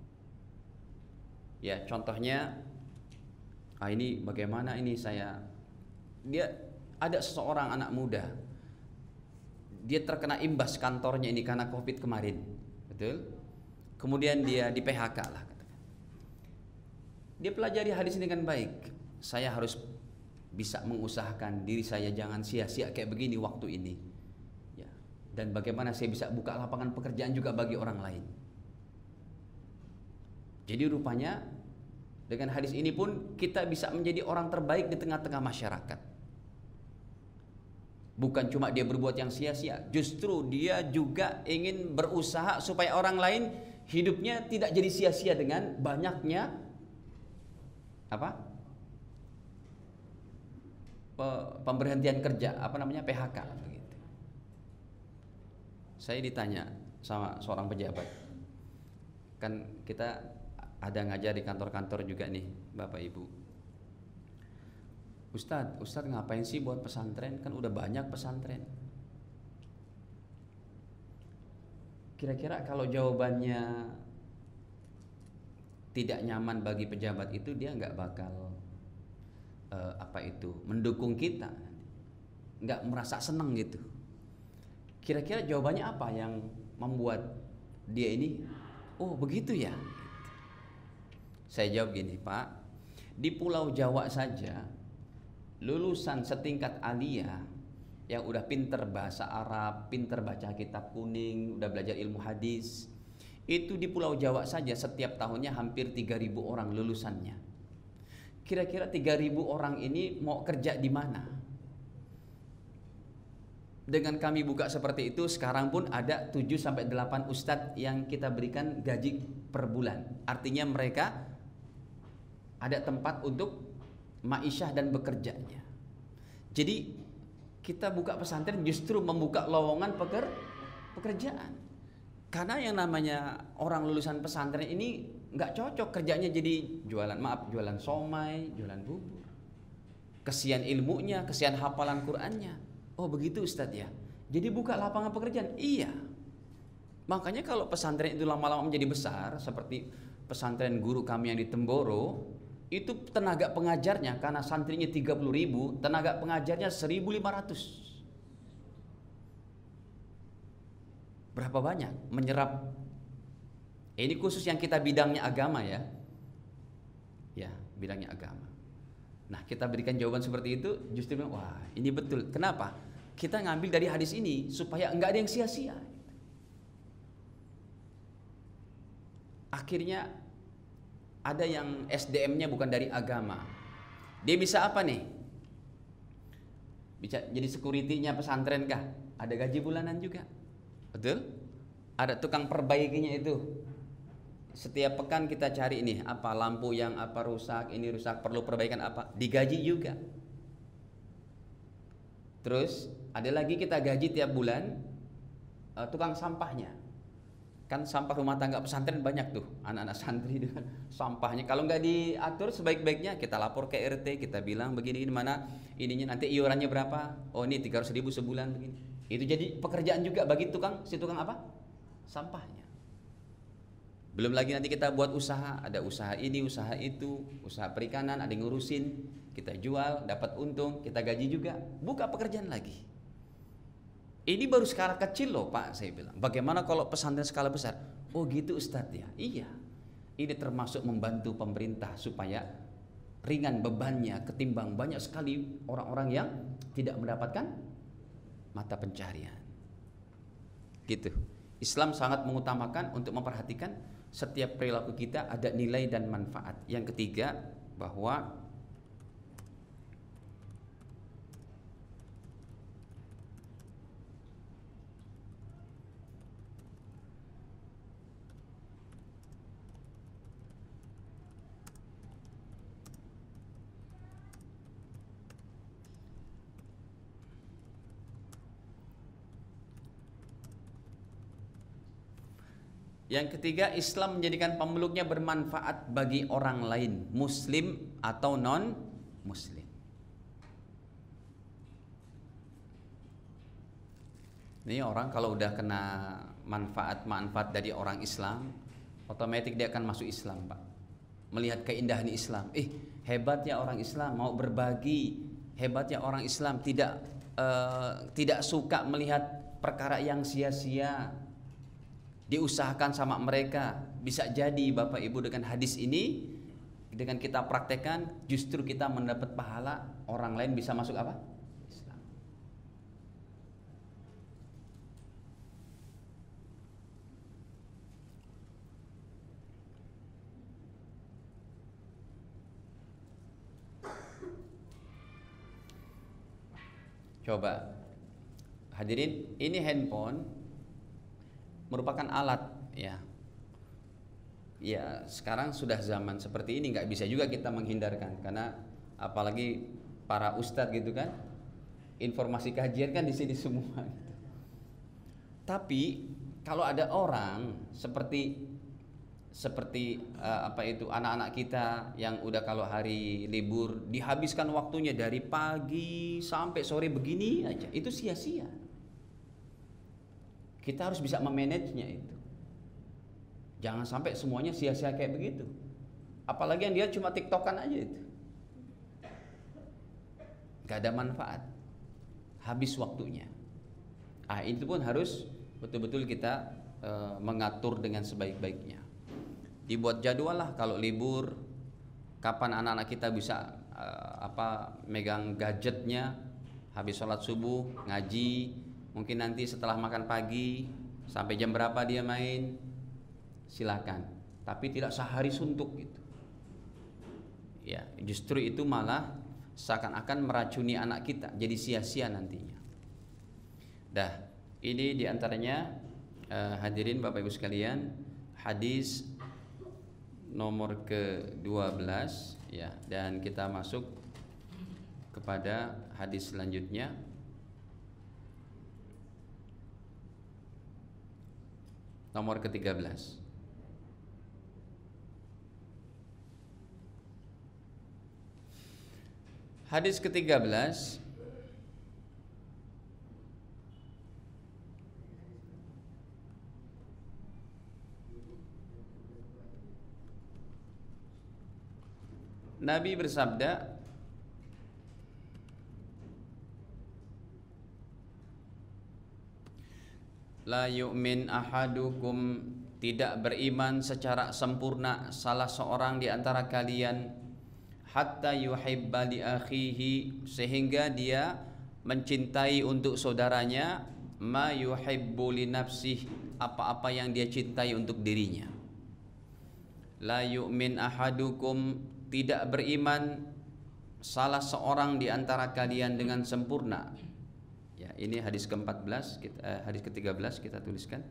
Ya, contohnya, ah ini bagaimana ini saya, dia ada seseorang anak muda, dia terkena imbas kantornya ini karena COVID kemarin, betul? Kemudian dia di P H K lah, katakan. Dia pelajari hadis ini dengan baik. Saya harus bisa mengusahakan diri saya jangan sia-sia kayak begini waktu ini. Ya. Dan bagaimana saya bisa buka lapangan pekerjaan juga bagi orang lain. Jadi rupanya Dengan hadis ini pun kita bisa menjadi orang terbaik di tengah-tengah masyarakat. Bukan cuma dia berbuat yang sia-sia, justru dia juga ingin berusaha supaya orang lain hidupnya tidak jadi sia-sia dengan banyaknya apa? Pemberhentian kerja, apa namanya, P H K begitu. Saya ditanya sama seorang pejabat, kan kita ada ngajar di kantor-kantor juga nih Bapak Ibu. Ustadz, Ustadz ngapain sih buat pesantren? Kan udah banyak pesantren. Kira-kira kalau jawabannya tidak nyaman bagi pejabat itu, dia nggak bakal uh, apa itu mendukung kita, nggak merasa seneng gitu. Kira-kira jawabannya apa yang membuat dia ini, oh begitu ya? Saya jawab gini, Pak, di Pulau Jawa saja lulusan setingkat aliyah yang udah pinter bahasa Arab, pinter baca kitab kuning, udah belajar ilmu hadis, itu di Pulau Jawa saja setiap tahunnya hampir tiga ribu orang lulusannya. Kira-kira tiga ribu orang ini mau kerja di mana? Dengan kami buka seperti itu, sekarang pun ada tujuh sampai delapan ustadz yang kita berikan gaji per bulan. Artinya mereka ada tempat untuk ma'isyah dan bekerjanya. Jadi kita buka pesantren justru membuka lowongan peker, pekerjaan. Karena yang namanya orang lulusan pesantren ini nggak cocok kerjanya jadi jualan, maaf, jualan somai, jualan bubur. Kesian ilmunya, kesian hafalan Qur'annya. Oh begitu Ustadz ya. Jadi buka lapangan pekerjaan. Iya. Makanya kalau pesantren itu lama-lama menjadi besar, seperti pesantren guru kami yang di Temboro, itu tenaga pengajarnya, karena santrinya tiga puluh ribu, tenaga pengajarnya seribu lima ratus. Berapa banyak menyerap? Ini khusus yang kita bidangnya agama ya. Ya, bidangnya agama. Nah, kita berikan jawaban seperti itu, justru wah, ini betul. Kenapa? Kita ngambil dari hadis ini supaya enggak ada yang sia-sia. Akhirnya ada yang S D M-nya bukan dari agama. Dia bisa apa nih? Bisa jadi security-nya pesantren kah? Ada gaji bulanan juga. Betul? Ada tukang perbaikinya itu. Setiap pekan kita cari ini, apa lampu yang apa rusak, ini rusak, perlu perbaikan apa, digaji juga. Terus ada lagi kita gaji tiap bulan uh, tukang sampahnya. Kan sampah rumah tangga pesantren banyak tuh, anak-anak santri dengan sampahnya. Kalau nggak diatur sebaik-baiknya, kita lapor ke R T, kita bilang begini, ini mana ininya, nanti iurannya berapa? Oh ini tiga ratus ribu sebulan begini. Itu jadi pekerjaan juga bagi tukang, si tukang apa? Sampahnya. Belum lagi nanti kita buat usaha, ada usaha ini, usaha itu, usaha perikanan, ada yang ngurusin, kita jual, dapat untung, kita gaji juga, buka pekerjaan lagi. Ini baru skala kecil loh Pak, saya bilang. Bagaimana kalau pesantren skala besar? Oh gitu Ustadz ya. Iya. Ini termasuk membantu pemerintah supaya ringan bebannya ketimbang banyak sekali orang-orang yang tidak mendapatkan mata pencarian. Gitu. Islam sangat mengutamakan untuk memperhatikan setiap perilaku kita ada nilai dan manfaat. Yang ketiga, bahwa Yang ketiga, Islam menjadikan pemeluknya bermanfaat bagi orang lain, muslim atau non muslim. Ini orang kalau udah kena manfaat-manfaat dari orang Islam, otomatis dia akan masuk Islam, Pak. Melihat keindahan Islam. Eh, hebatnya orang Islam mau berbagi. Hebatnya orang Islam tidak uh, tidak suka melihat perkara yang sia-sia. Diusahakan sama mereka. Bisa jadi Bapak Ibu dengan hadis ini, dengan kita praktekkan, justru kita mendapat pahala, orang lain bisa masuk apa? Islam. Coba hadirin, ini handphone merupakan alat ya. Ya sekarang sudah zaman seperti ini, nggak bisa juga kita menghindarkan, karena apalagi para ustadz gitu kan, informasi kajian kan di sini semua. Tapi kalau ada orang seperti seperti uh, apa itu anak-anak kita yang udah kalau hari libur dihabiskan waktunya dari pagi sampai sore begini aja, itu sia-sia. Kita harus bisa memanagenya itu. Jangan sampai semuanya sia-sia kayak begitu. Apalagi yang dia cuma tiktokan aja itu, gak ada manfaat, habis waktunya. Ah itu pun harus betul-betul kita uh, mengatur dengan sebaik-baiknya. Dibuat jadwal lah kalau libur, kapan anak-anak kita bisa uh, apa megang gadgetnya, habis sholat subuh ngaji, mungkin nanti setelah makan pagi sampai jam berapa dia main, silakan. Tapi tidak sehari suntuk gitu. Ya, justru itu malah seakan-akan meracuni anak kita, jadi sia-sia nantinya. Dah, ini diantaranya uh, hadirin Bapak Ibu sekalian, hadis nomor ke dua belas ya, dan kita masuk kepada hadis selanjutnya. Nomor ke tiga belas. Hadis ke tiga belas Nabi bersabda, la yu'min ahadukum, tidak beriman secara sempurna salah seorang di antara kalian, hatta yuhibba li akhihi, sehingga dia mencintai untuk saudaranya, ma yuhibbu li nafsihi, apa-apa yang dia cintai untuk dirinya. La yu'min ahadukum, tidak beriman salah seorang di antara kalian dengan sempurna. Ya, ini hadis ke-empat belas, kita, eh, hadis ke-tiga belas kita tuliskan.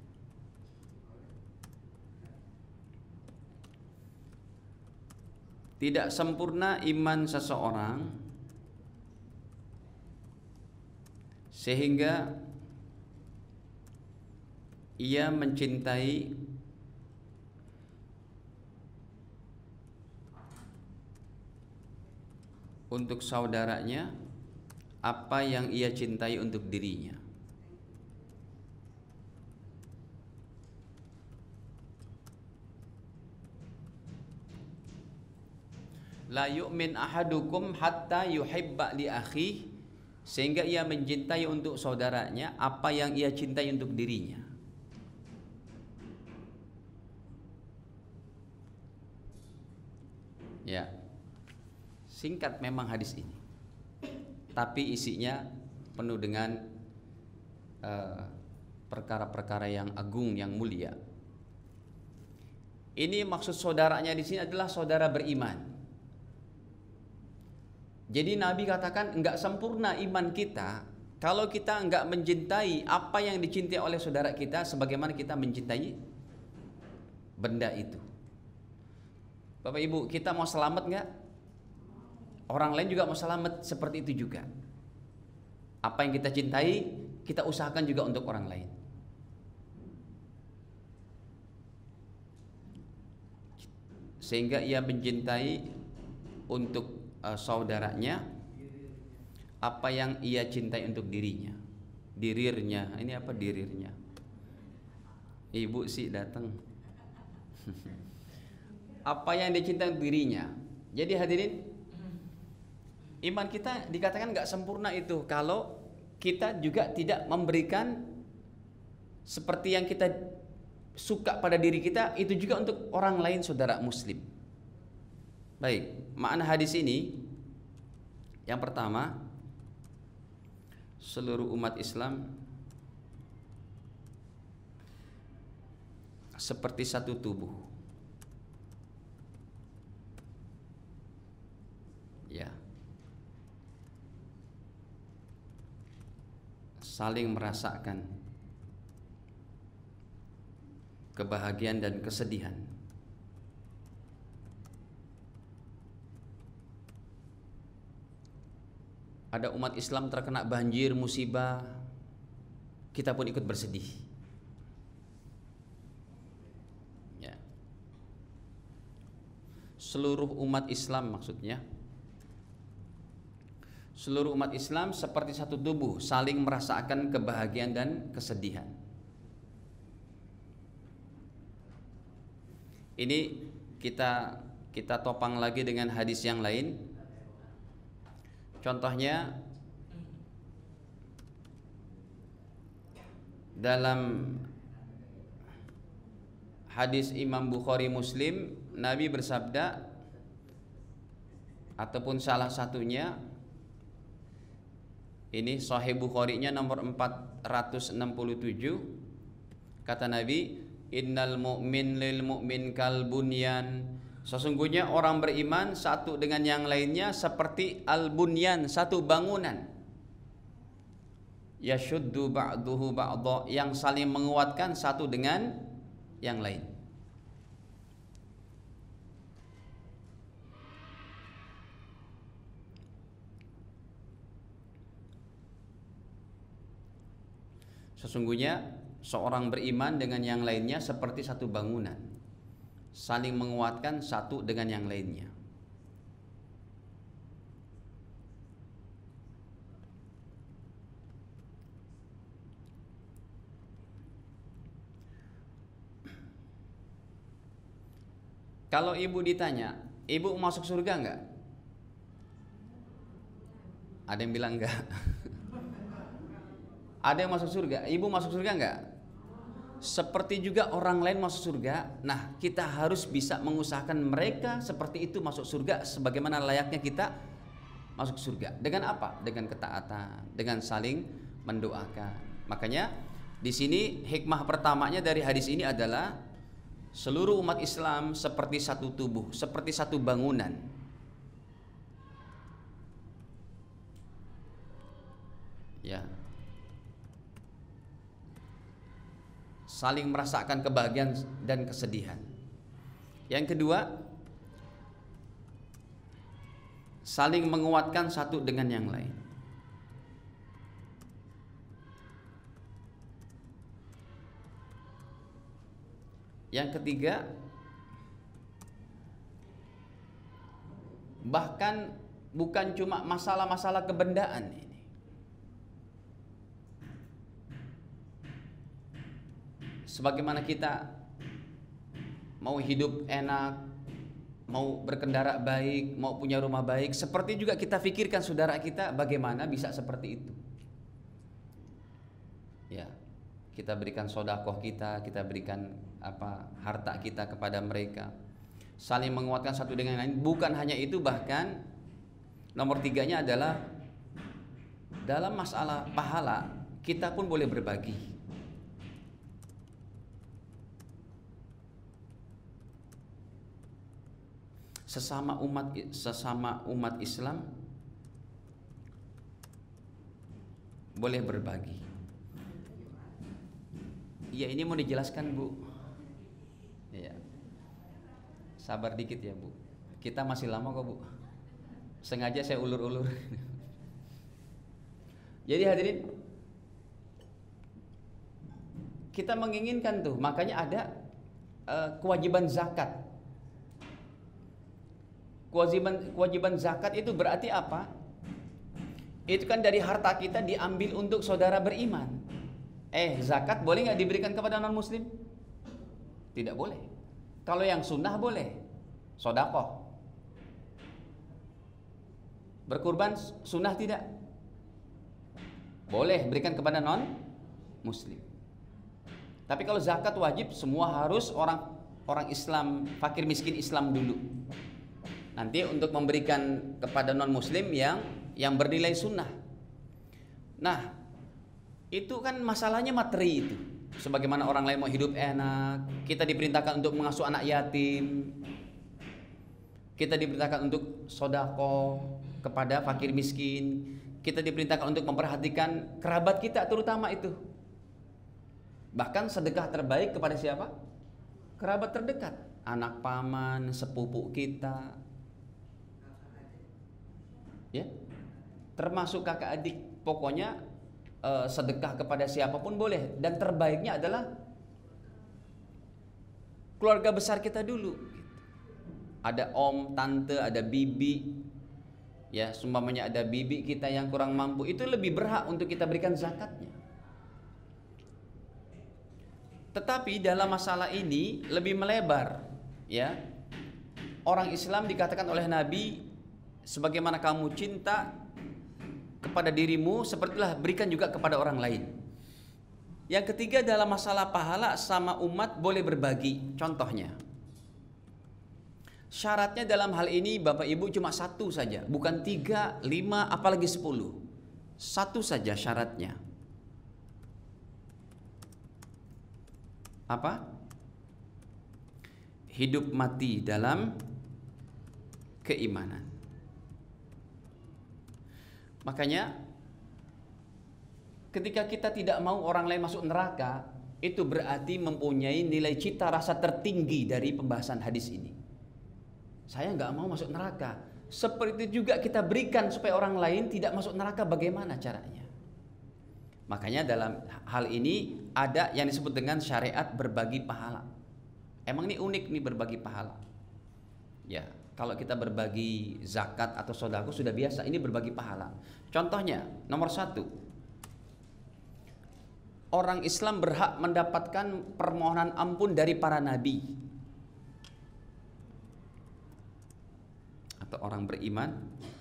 Tidak sempurna iman seseorang sehingga ia mencintai untuk saudaranya apa yang ia cintai untuk dirinya. La yu'min ahadukum hatta yuhibba li akhihi, sehingga ia mencintai untuk saudaranya apa yang ia cintai untuk dirinya. Ya. Singkat memang hadis ini, tapi isinya penuh dengan uh, perkara-perkara yang agung, yang mulia. Ini maksud saudaranya di sini adalah saudara beriman. Jadi Nabi katakan enggak sempurna iman kita kalau kita enggak mencintai apa yang dicintai oleh saudara kita sebagaimana kita mencintai benda itu. Bapak Ibu, kita mau selamat enggak? Orang lain juga mau selamat seperti itu juga. Apa yang kita cintai, kita usahakan juga untuk orang lain. Sehingga ia mencintai untuk uh, saudaranya apa yang ia cintai untuk dirinya. Dirirnya, ini apa dirirnya? Ibu sih datang. Apa yang dia cintai untuk dirinya. Jadi hadirin, iman kita dikatakan gak sempurna itu kalau kita juga tidak memberikan seperti yang kita suka pada diri kita, itu juga untuk orang lain saudara muslim. Baik, makna hadis ini yang pertama, seluruh umat Islam seperti satu tubuh. Ya. saling merasakan kebahagiaan dan kesedihan. Ada umat Islam terkena banjir, musibah, kita pun ikut bersedih. Ya. Seluruh umat Islam maksudnya, seluruh umat Islam seperti satu tubuh, saling merasakan kebahagiaan dan kesedihan. Ini kita kita topang lagi dengan hadis yang lain. Contohnya dalam hadis Imam Bukhari Muslim, Nabi bersabda, ataupun salah satunya, ini Sahih Bukhari-nya nomor empat ratus enam puluh tujuh, kata Nabi, innal mu'min lil mu'min kal bunyan, sesungguhnya orang beriman satu dengan yang lainnya seperti al-bunyan, satu bangunan. Yashuddu ba'duhu ba'dha, yang saling menguatkan satu dengan yang lain. Sesungguhnya seorang beriman dengan yang lainnya seperti satu bangunan, saling menguatkan satu dengan yang lainnya. Kalau ibu ditanya, ibu masuk surga enggak? Ada yang bilang enggak. Ada yang masuk surga, ibu masuk surga enggak? Seperti juga orang lain masuk surga. Nah, kita harus bisa mengusahakan mereka seperti itu masuk surga, sebagaimana layaknya kita masuk surga. Dengan apa? Dengan ketaatan, dengan saling mendoakan. Makanya di sini hikmah pertamanya dari hadis ini adalah seluruh umat Islam seperti satu tubuh, seperti satu bangunan. Ya. Saling merasakan kebahagiaan dan kesedihan. Yang kedua, saling menguatkan satu dengan yang lain. Yang ketiga, bahkan bukan cuma masalah-masalah kebendaan ini. Sebagaimana kita mau hidup enak, mau berkendara baik, mau punya rumah baik, seperti juga kita pikirkan saudara kita bagaimana bisa seperti itu. Ya, kita berikan sodakoh kita, kita berikan apa harta kita kepada mereka, saling menguatkan satu dengan yang lain. Bukan hanya itu, bahkan nomor tiganya adalah dalam masalah pahala kita pun boleh berbagi. Sesama umat sesama umat Islam boleh berbagi. Iya, ini mau dijelaskan, Bu. Iya. Sabar dikit ya, Bu. Kita masih lama kok, Bu. Sengaja saya ulur-ulur. Jadi hadirin, kita menginginkan tuh, makanya ada uh, kewajiban zakat. Kewajiban kewajiban zakat itu berarti apa? Itu kan dari harta kita diambil untuk saudara beriman. Eh, zakat boleh nggak diberikan kepada non muslim? Tidak boleh. Kalau yang sunnah boleh. Sodakoh. Berkurban sunnah tidak? Boleh berikan kepada non muslim. Tapi kalau zakat wajib, semua harus orang orang Islam, fakir miskin Islam dulu. Nanti untuk memberikan kepada non muslim yang yang bernilai sunnah. Nah, itu kan masalahnya materi itu. Sebagaimana orang lain mau hidup enak, kita diperintahkan untuk mengasuh anak yatim, kita diperintahkan untuk sodako kepada fakir miskin, kita diperintahkan untuk memperhatikan kerabat kita terutama itu. Bahkan sedekah terbaik kepada siapa? Kerabat terdekat, anak paman, sepupu kita, ya, termasuk kakak adik. Pokoknya eh, sedekah kepada siapapun boleh, dan terbaiknya adalah keluarga besar kita dulu. Ada om, tante, ada bibi, ya, seumpamanya ada bibi kita yang kurang mampu, itu lebih berhak untuk kita berikan zakatnya. Tetapi dalam masalah ini lebih melebar, ya. Orang Islam dikatakan oleh Nabi, sebagaimana kamu cinta kepada dirimu, sepertilah berikan juga kepada orang lain. Yang ketiga, dalam masalah pahala sama umat boleh berbagi. Contohnya, syaratnya dalam hal ini Bapak Ibu cuma satu saja, bukan tiga, lima, apalagi sepuluh. Satu saja syaratnya. Apa? Hidup mati dalam keimanan. Makanya ketika kita tidak mau orang lain masuk neraka, itu berarti mempunyai nilai cita rasa tertinggi dari pembahasan hadis ini. Saya nggak mau masuk neraka. Seperti itu juga kita berikan supaya orang lain tidak masuk neraka, bagaimana caranya? Makanya dalam hal ini ada yang disebut dengan syariat berbagi pahala. Emang ini unik nih, berbagi pahala. Ya, kalau kita berbagi zakat atau sedekah sudah biasa, ini berbagi pahala. Contohnya, nomor satu, orang Islam berhak mendapatkan permohonan ampun dari para nabi atau orang beriman.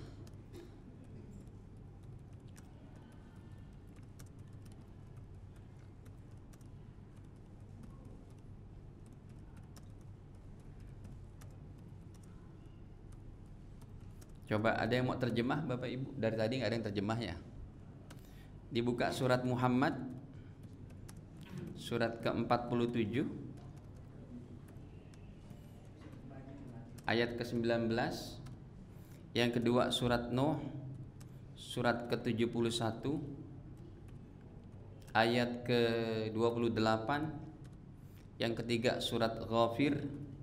Coba ada yang mau terjemah Bapak Ibu? Dari tadi nggak ada yang terjemahnya. Dibuka surat Muhammad, surat ke empat puluh tujuh, ayat ke sembilan belas. Yang kedua surat Nuh, surat ke tujuh puluh satu, ayat ke dua puluh delapan. Yang ketiga surat Ghafir,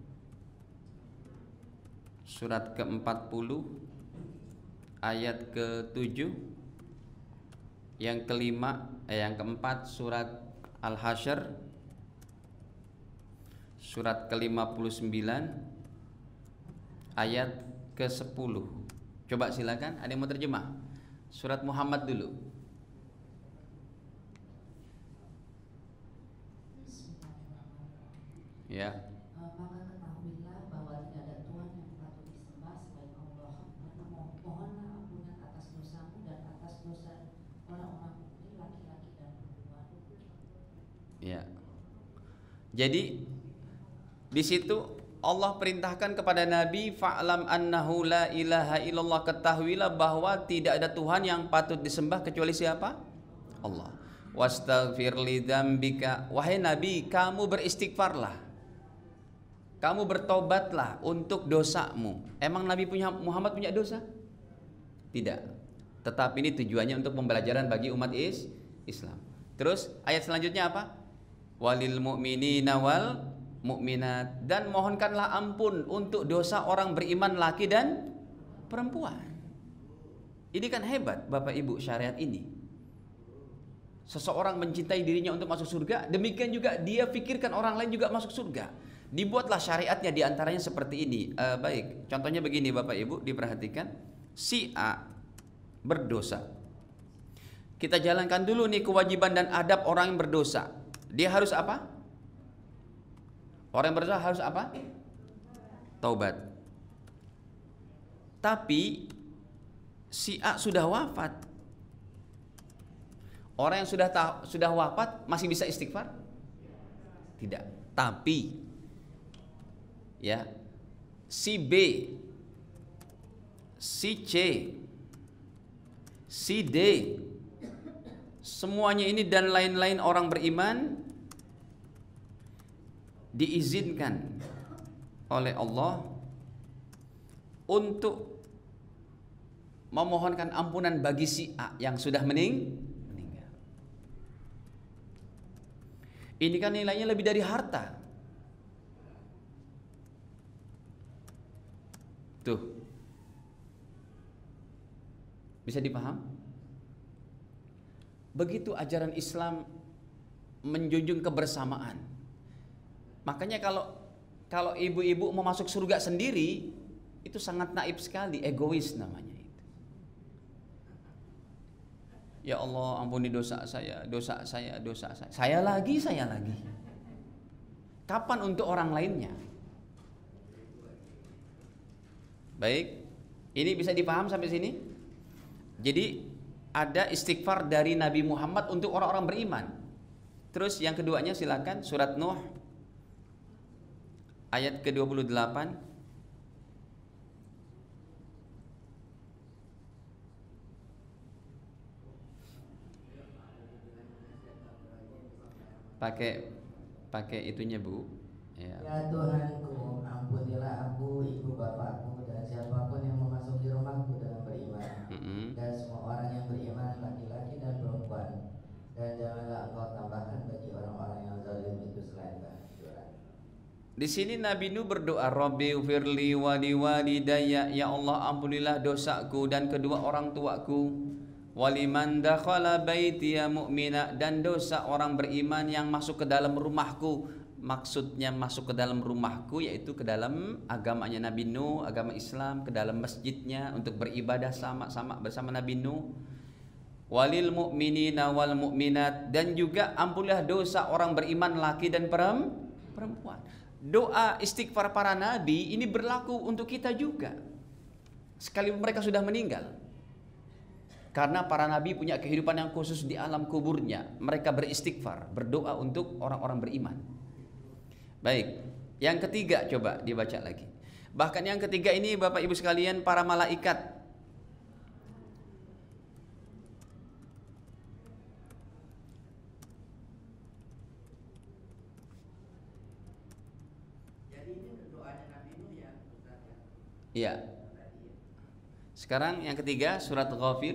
surat ke empat puluh, ayat ke tujuh. Yang kelima, eh, yang keempat surat Al-Hasyr, surat ke lima puluh sembilan, ayat ke sepuluh. Coba silakan, ada yang mau terjemah? Surat Muhammad dulu. Ya. Maka ketahuilah bahwa tidak ada Tuhan yang patut disembah selain Allah. Mohonlah ampunan atas dosamu dan atas dosa orang-orang mukmin laki-laki dan perempuan. Ya. Jadi di situ Allah perintahkan kepada Nabi, fa'lam annahu la ilaha illallah, ketahuilah bahwa tidak ada Tuhan yang patut disembah kecuali siapa? Allah. Wastaghfir li dzambika, wahai Nabi, kamu beristighfarlah, kamu bertobatlah untuk dosamu. Emang Nabi punya Muhammad punya dosa? Tidak. Tetapi ini tujuannya untuk pembelajaran bagi umat is Islam. Terus ayat selanjutnya apa? Walil mu'minina wal mukminat, dan mohonkanlah ampun untuk dosa orang beriman laki dan perempuan. Ini kan hebat Bapak Ibu syariat ini. Seseorang mencintai dirinya untuk masuk surga, demikian juga dia pikirkan orang lain juga masuk surga. Dibuatlah syariatnya diantaranya seperti ini. Uh, baik, contohnya begini Bapak Ibu, diperhatikan. Si A berdosa. Kita jalankan dulu nih kewajiban dan adab orang yang berdosa. Dia harus apa? Orang yang berdosa harus apa? Taubat. Tapi si A sudah wafat. Orang yang sudah ta- sudah wafat masih bisa istighfar? Tidak. Tapi ya, si B, si C, si D, semuanya ini dan lain-lain orang beriman diizinkan oleh Allah untuk memohonkan ampunan bagi si A yang sudah mening meninggal. Ini kan nilainya lebih dari harta. Tuh. Bisa dipaham? Begitu ajaran Islam menjunjung kebersamaan. Makanya kalau kalau ibu-ibu mau masuk surga sendiri, itu sangat naif sekali, egois namanya itu. Ya Allah, ampuni dosa saya, dosa saya, dosa saya. Saya lagi, saya lagi. Kapan untuk orang lainnya? Baik, ini bisa dipaham sampai sini? Jadi ada istighfar dari Nabi Muhammad untuk orang-orang beriman. Terus yang keduanya silakan, surat Nuh ayat ke dua puluh delapan. Pakai pakai itunya, Bu. Ya. Ya Tuhanku, ampunilah aku, ibu bapakku, dan siapapun yang memasuki rumahku dengan beriman, Mm-hmm. dan semua orang yang beriman, laki-laki dan perempuan. Dan janganlah engkau tambahkan bagi orang-orang yang zalim itu selain kehancuran. Di sini Nabi Nuh berdoa, Rabbi firli wali walidayya, ya Allah ampunilah dosaku dan kedua orang tuaku, waliman dakhala baitiya mu'mina, dan dosa orang beriman yang masuk ke dalam rumahku. Maksudnya masuk ke dalam rumahku yaitu ke dalam agamanya Nabi Nuh, agama Islam, ke dalam masjidnya untuk beribadah sama-sama bersama Nabi Nuh. Walil mu'minina wal mu'minat, dan juga ampunilah dosa orang beriman laki dan perempuan. Doa istighfar para nabi ini berlaku untuk kita juga, sekalipun mereka sudah meninggal. Karena para nabi punya kehidupan yang khusus di alam kuburnya. Mereka beristighfar, berdoa untuk orang-orang beriman. Baik, yang ketiga coba dibaca lagi. Bahkan yang ketiga ini Bapak Ibu sekalian, para malaikat. Jadi ini doanya Nabi Nuh ya, Ustaz ya? Iya. Sekarang yang ketiga surat Ghafir.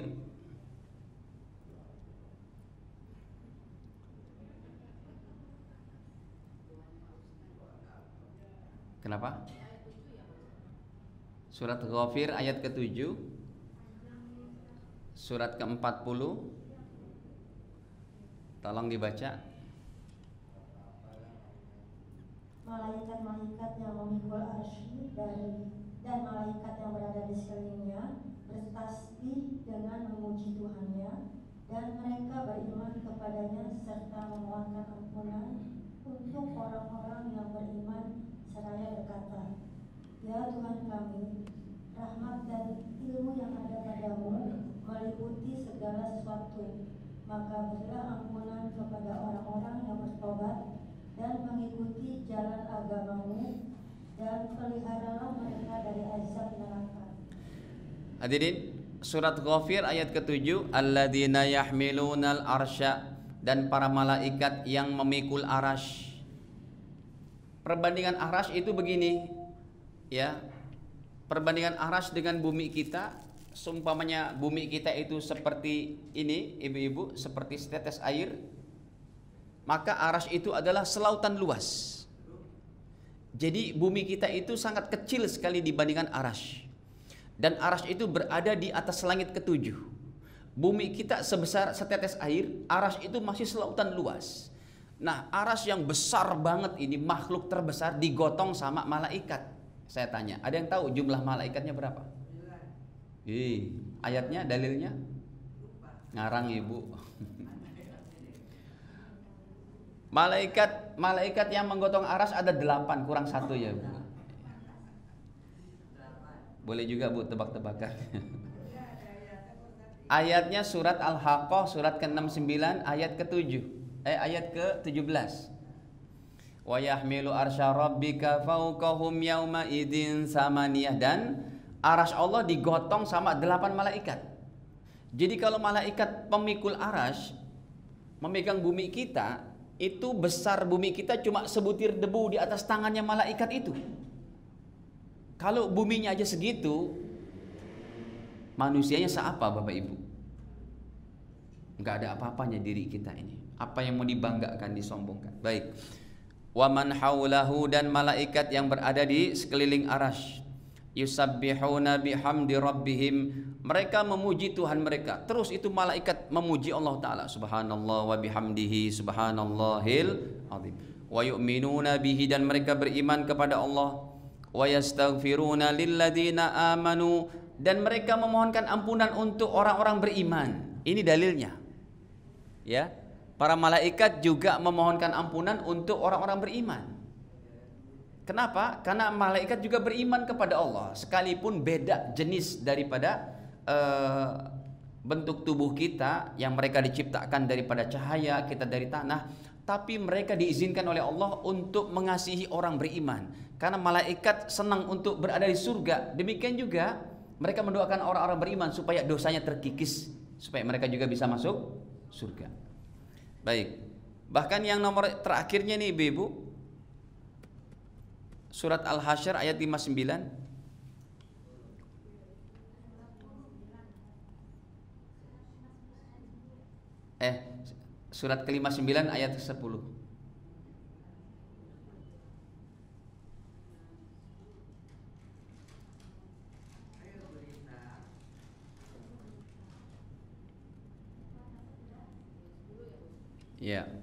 Kenapa? Surat Ghafir ayat ketujuh, surat keempat puluh. Tolong dibaca. Malaikat-malaikat yang memikul arsy dari dan malaikat yang berada di sekelilingnya bertasbih dengan memuji Tuhannya, dan mereka beriman kepadanya serta memohonkan ampunan untuk orang-orang yang beriman, seraya berkata, ya Tuhan kami, rahmat dan ilmu yang ada padamu meliputi segala sesuatu, maka berilah ampunan kepada orang-orang yang bertobat dan mengikuti jalan agamamu, dan peliharalah mereka dari azab neraka. Hadirin, surat Ghafir ayat ketujuh, alladzina yahmilunal arsya, dan para malaikat yang memikul arasy. Perbandingan arasy itu begini, ya. Perbandingan arasy dengan bumi kita, seumpamanya bumi kita itu seperti ini, ibu-ibu, seperti setetes air, maka arasy itu adalah selautan luas. Jadi bumi kita itu sangat kecil sekali dibandingkan arasy. Dan arasy itu berada di atas langit ketujuh. Bumi kita sebesar setetes air, arasy itu masih selautan luas. Nah, arasy yang besar banget ini, makhluk terbesar, digotong sama malaikat. Saya tanya, ada yang tahu jumlah malaikatnya berapa? Ih, ayatnya, dalilnya? Ngarang ibu. Malaikat malaikat yang menggotong arasy ada delapan, kurang satu ya, Bu. Boleh juga, Bu, tebak-tebakan. Ayatnya surat Al-Haqqah surat ke enam puluh sembilan ayat ke tujuh. Eh ayat ke tujuh belas. Wa yahmilu arsya rabbika fawqahum yauma idzin samaniyah, dan arasy Allah digotong sama delapan malaikat. Jadi kalau malaikat pemikul arasy memegang bumi kita, itu besar bumi kita cuma sebutir debu di atas tangannya malaikat itu. Kalau buminya aja segitu, Manusianya seapa Bapak Ibu? Enggak ada apa-apanya diri kita ini. Apa yang mau dibanggakan, disombongkan? Baik. Wa man haulahu, dan malaikat yang berada di sekeliling arasy, yusabbihuna bihamdi rabbihim, mereka memuji Tuhan mereka. Terus itu malaikat memuji Allah Ta'ala, subhanallah wa bihamdihi subhanallahil azim. Wa yu'minuna bihi, dan mereka beriman kepada Allah. Wa yastaghfiruna lilladina amanu, dan mereka memohonkan ampunan untuk orang-orang beriman. Ini dalilnya. Ya, para malaikat juga memohonkan ampunan untuk orang-orang beriman. Kenapa? Karena malaikat juga beriman kepada Allah, sekalipun beda jenis daripada uh, bentuk tubuh kita, yang mereka diciptakan daripada cahaya, kita dari tanah, tapi mereka diizinkan oleh Allah untuk mengasihi orang beriman. Karena malaikat senang untuk berada di surga. Demikian juga mereka mendoakan orang-orang beriman supaya dosanya terkikis, supaya mereka juga bisa masuk surga. Baik. Bahkan yang nomor terakhirnya nih Ibu, surat Al-Hasyr ayat lima puluh sembilan. Eh, surat ke lima puluh sembilan ayat ke sepuluh. Ya.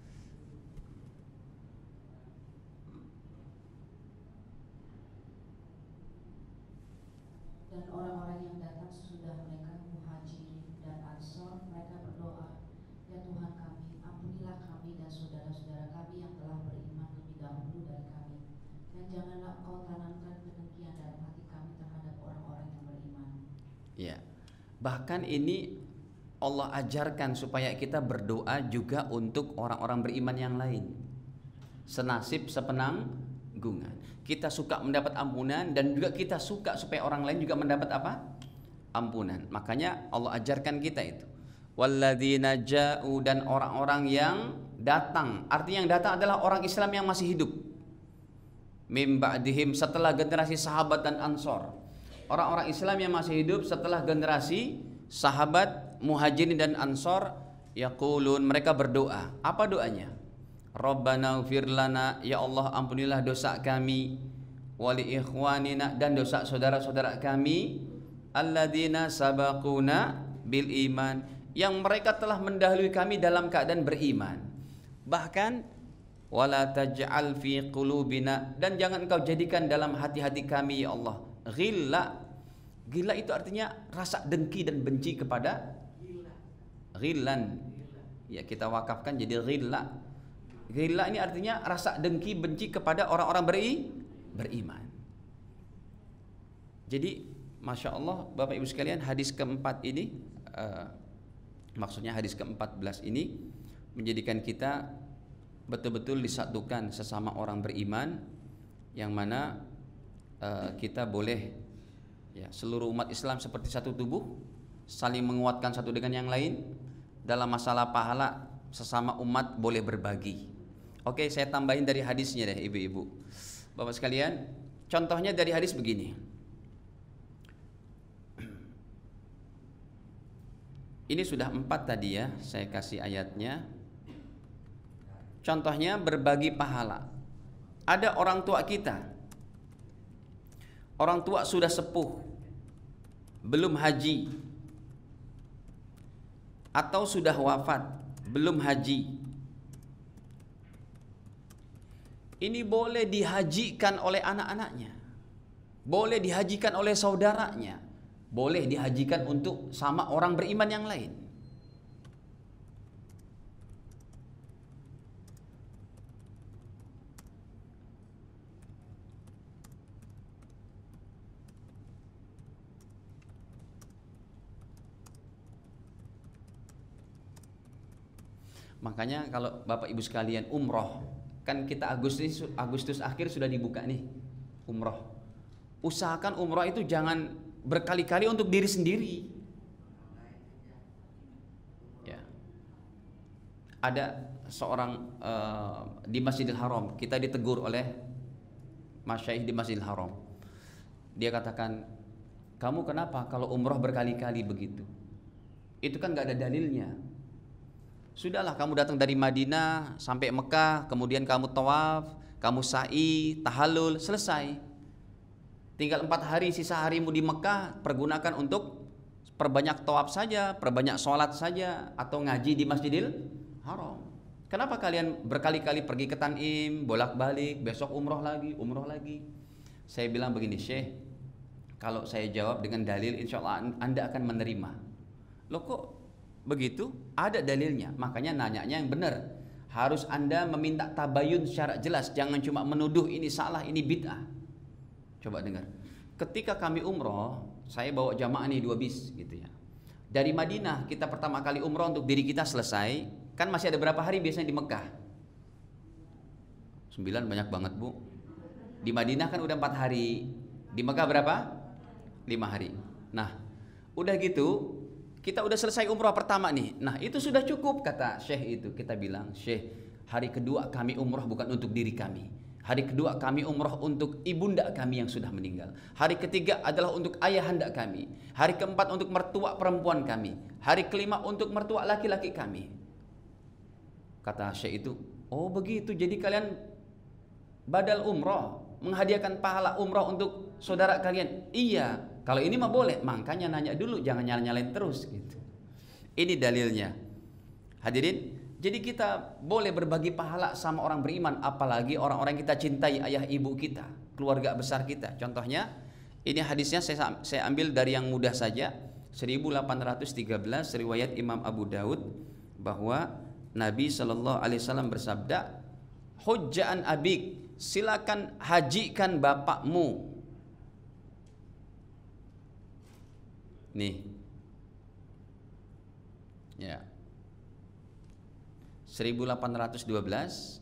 Dan orang-orang yang datang sesudah mereka, Muhajirin dan Ansor, mereka berdoa, ya Tuhan kami, ampunilah kami dan saudara-saudara kami yang telah beriman lebih dahulu dari kami, dan janganlah Engkau tanamkan kedengkian dalam hati kami terhadap orang-orang yang beriman. Ya. Bahkan ini Allah ajarkan supaya kita berdoa juga untuk orang-orang beriman yang lain, senasib sepenanggungan. Kita suka mendapat ampunan, dan juga kita suka supaya orang lain juga mendapat apa? Ampunan. Makanya Allah ajarkan kita itu. Walladzina ja'u, dan orang-orang yang datang. Artinya yang datang adalah orang Islam yang masih hidup. Mim ba'dihim, setelah generasi sahabat dan Ansor. Orang-orang Islam yang masih hidup setelah generasi sahabat, Muhajirin dan Ansor, yaqulun, mereka berdoa. Apa doanya? Rabbana ighfir lana, ya Allah ampunilah dosa kami, wali ikhwanina, dan dosa saudara-saudara kami, alladzina sabaquna bil iman, yang mereka telah mendahului kami dalam keadaan beriman. Bahkan wala taj'al fi qulubina, dan jangan Engkau jadikan dalam hati-hati kami ya Allah ghilla. Ghilla itu artinya rasa dengki dan benci kepada ghillan. Ya, kita wakafkan jadi ghilla. Ghilla ini artinya rasa dengki, benci kepada orang-orang beri, beriman. Jadi Masya Allah Bapak Ibu sekalian, hadis keempat ini uh, maksudnya hadis keempat belas ini menjadikan kita betul-betul disatukan sesama orang beriman, yang mana uh, kita boleh, ya, seluruh umat Islam seperti satu tubuh, saling menguatkan satu dengan yang lain. Dalam masalah pahala sesama umat boleh berbagi. Oke, saya tambahin dari hadisnya deh ibu-ibu, bapak sekalian. Contohnya dari hadis begini. Ini sudah empat tadi ya, saya kasih ayatnya. Contohnya berbagi pahala. Ada orang tua kita, orang tua sudah sepuh, belum haji, atau sudah wafat, belum haji. Ini boleh dihajikan oleh anak-anaknya, boleh dihajikan oleh saudaranya, boleh dihajikan untuk sama orang beriman yang lain. Makanya kalau Bapak Ibu sekalian umroh, kan kita Agustus Agustus akhir sudah dibuka nih umroh. Usahakan umroh itu jangan berkali-kali untuk diri sendiri. Ya. Ada seorang uh, di Masjidil Haram, kita ditegur oleh masyaikh di Masjidil Haram. Dia katakan, kamu kenapa kalau umroh berkali-kali begitu? Itu kan gak ada dalilnya. Sudahlah, kamu datang dari Madinah sampai Mekah, kemudian kamu tawaf, kamu sa'i, tahallul, selesai. Tinggal empat hari sisa harimu di Mekah, pergunakan untuk perbanyak tawaf saja, perbanyak sholat saja, atau ngaji di Masjidil Haram. Kenapa kalian berkali-kali pergi ke Tanim, bolak-balik, besok umroh lagi, umroh lagi? Saya bilang begini, Syekh, kalau saya jawab dengan dalil, insya Allah Anda akan menerima. Loh kok begitu? Ada dalilnya, makanya nanyanya yang benar. Harus Anda meminta tabayun secara jelas, jangan cuma menuduh ini salah, ini bid'ah. Coba dengar. Ketika kami umroh, saya bawa jamaah nih dua bis gitu ya. Dari Madinah kita pertama kali umroh untuk diri kita selesai. Kan masih ada berapa hari biasanya di Mekah? Sembilan, banyak banget bu. Di Madinah kan udah empat hari. Di Mekah berapa? Lima hari. Nah, udah gitu kita udah selesai umroh pertama nih. Nah, itu sudah cukup kata Syekh itu. Kita bilang, Syekh, hari kedua kami umroh bukan untuk diri kami. Hari kedua kami umroh untuk ibunda kami yang sudah meninggal. Hari ketiga adalah untuk ayahanda kami. Hari keempat untuk mertua perempuan kami. Hari kelima untuk mertua laki-laki kami. Kata Syekh itu, oh begitu, jadi kalian badal umroh, menghadiahkan pahala umroh untuk saudara kalian. Iya, kalau ini mah boleh, makanya nanya dulu, jangan nyala-nyalain terus gitu. Ini dalilnya. Hadirin, jadi kita boleh berbagi pahala sama orang beriman, apalagi orang-orang yang kita cintai, ayah ibu kita, keluarga besar kita. Contohnya, ini hadisnya saya, saya ambil dari yang mudah saja, seribu delapan ratus tiga belas, riwayat Imam Abu Daud, bahwa Nabi shallallahu alaihi wasallam bersabda, hujja'an abik, silakan hajikan bapakmu. Nih, ya, seribu delapan ratus dua belas,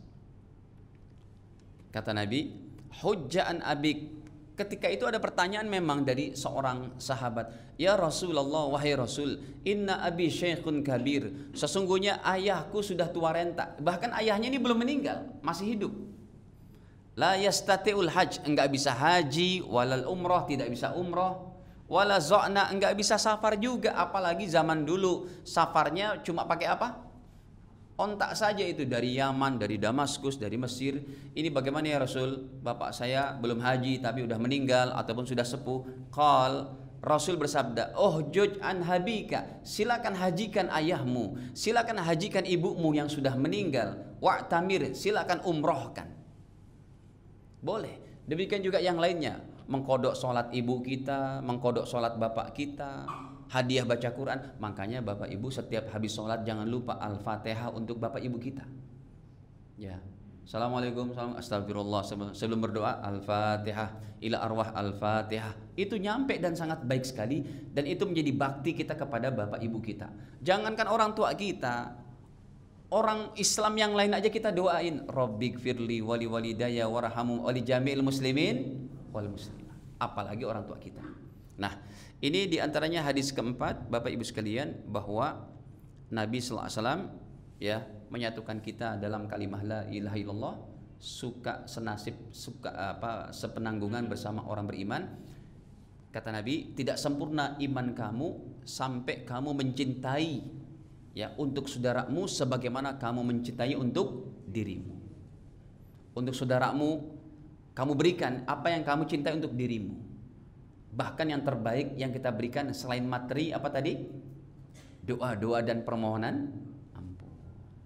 kata Nabi, hujja'an abik. Ketika itu ada pertanyaan memang dari seorang sahabat, ya Rasulullah, wahai Rasul, inna abi syekhun kabir, sesungguhnya ayahku sudah tua renta, bahkan ayahnya ini belum meninggal, masih hidup. La yastati'ul hajj, enggak bisa haji, walal umroh, tidak bisa umroh, wala zo'na, enggak bisa safar juga, apalagi zaman dulu safarnya cuma pakai apa? Ontak saja itu, dari Yaman, dari Damaskus, dari Mesir. Ini bagaimana ya Rasul? Bapak saya belum haji tapi udah meninggal ataupun sudah sepuh. Qal, Rasul bersabda, oh juj an habika, silakan hajikan ayahmu, silakan hajikan ibumu yang sudah meninggal. Wa'tamir, silakan umrohkan. Boleh. Demikian juga yang lainnya, mengkodok sholat ibu kita, mengkodok sholat bapak kita, hadiah baca Quran. Makanya bapak ibu setiap habis sholat jangan lupa Al-Fatihah untuk bapak ibu kita. Ya, Assalamualaikum, salam, astagfirullah, sebelum berdoa Al-Fatihah, ila arwah Al-Fatihah. Itu nyampe dan sangat baik sekali, dan itu menjadi bakti kita kepada bapak ibu kita. Jangankan orang tua kita, orang Islam yang lain aja kita doain, Rabbik firli wali walidaya warhamu wali jami'il muslimin wal muslimat. Apalagi orang tua kita. Nah, ini diantaranya hadis keempat, Bapak Ibu sekalian, bahwa Nabi Sallallahu Alaihi Wasallam ya menyatukan kita dalam kalimah la ilaha illallah, suka senasib, suka apa sepenanggungan bersama orang beriman. Kata Nabi, tidak sempurna iman kamu sampai kamu mencintai ya untuk saudaramu sebagaimana kamu mencintai untuk dirimu. Untuk saudaramu kamu berikan apa yang kamu cintai untuk dirimu. Bahkan yang terbaik yang kita berikan selain materi apa tadi? Doa-doa dan permohonan ampun.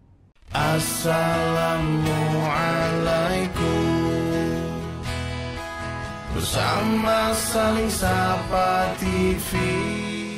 Assalamualaikum. Bersama Saling Sapa T V.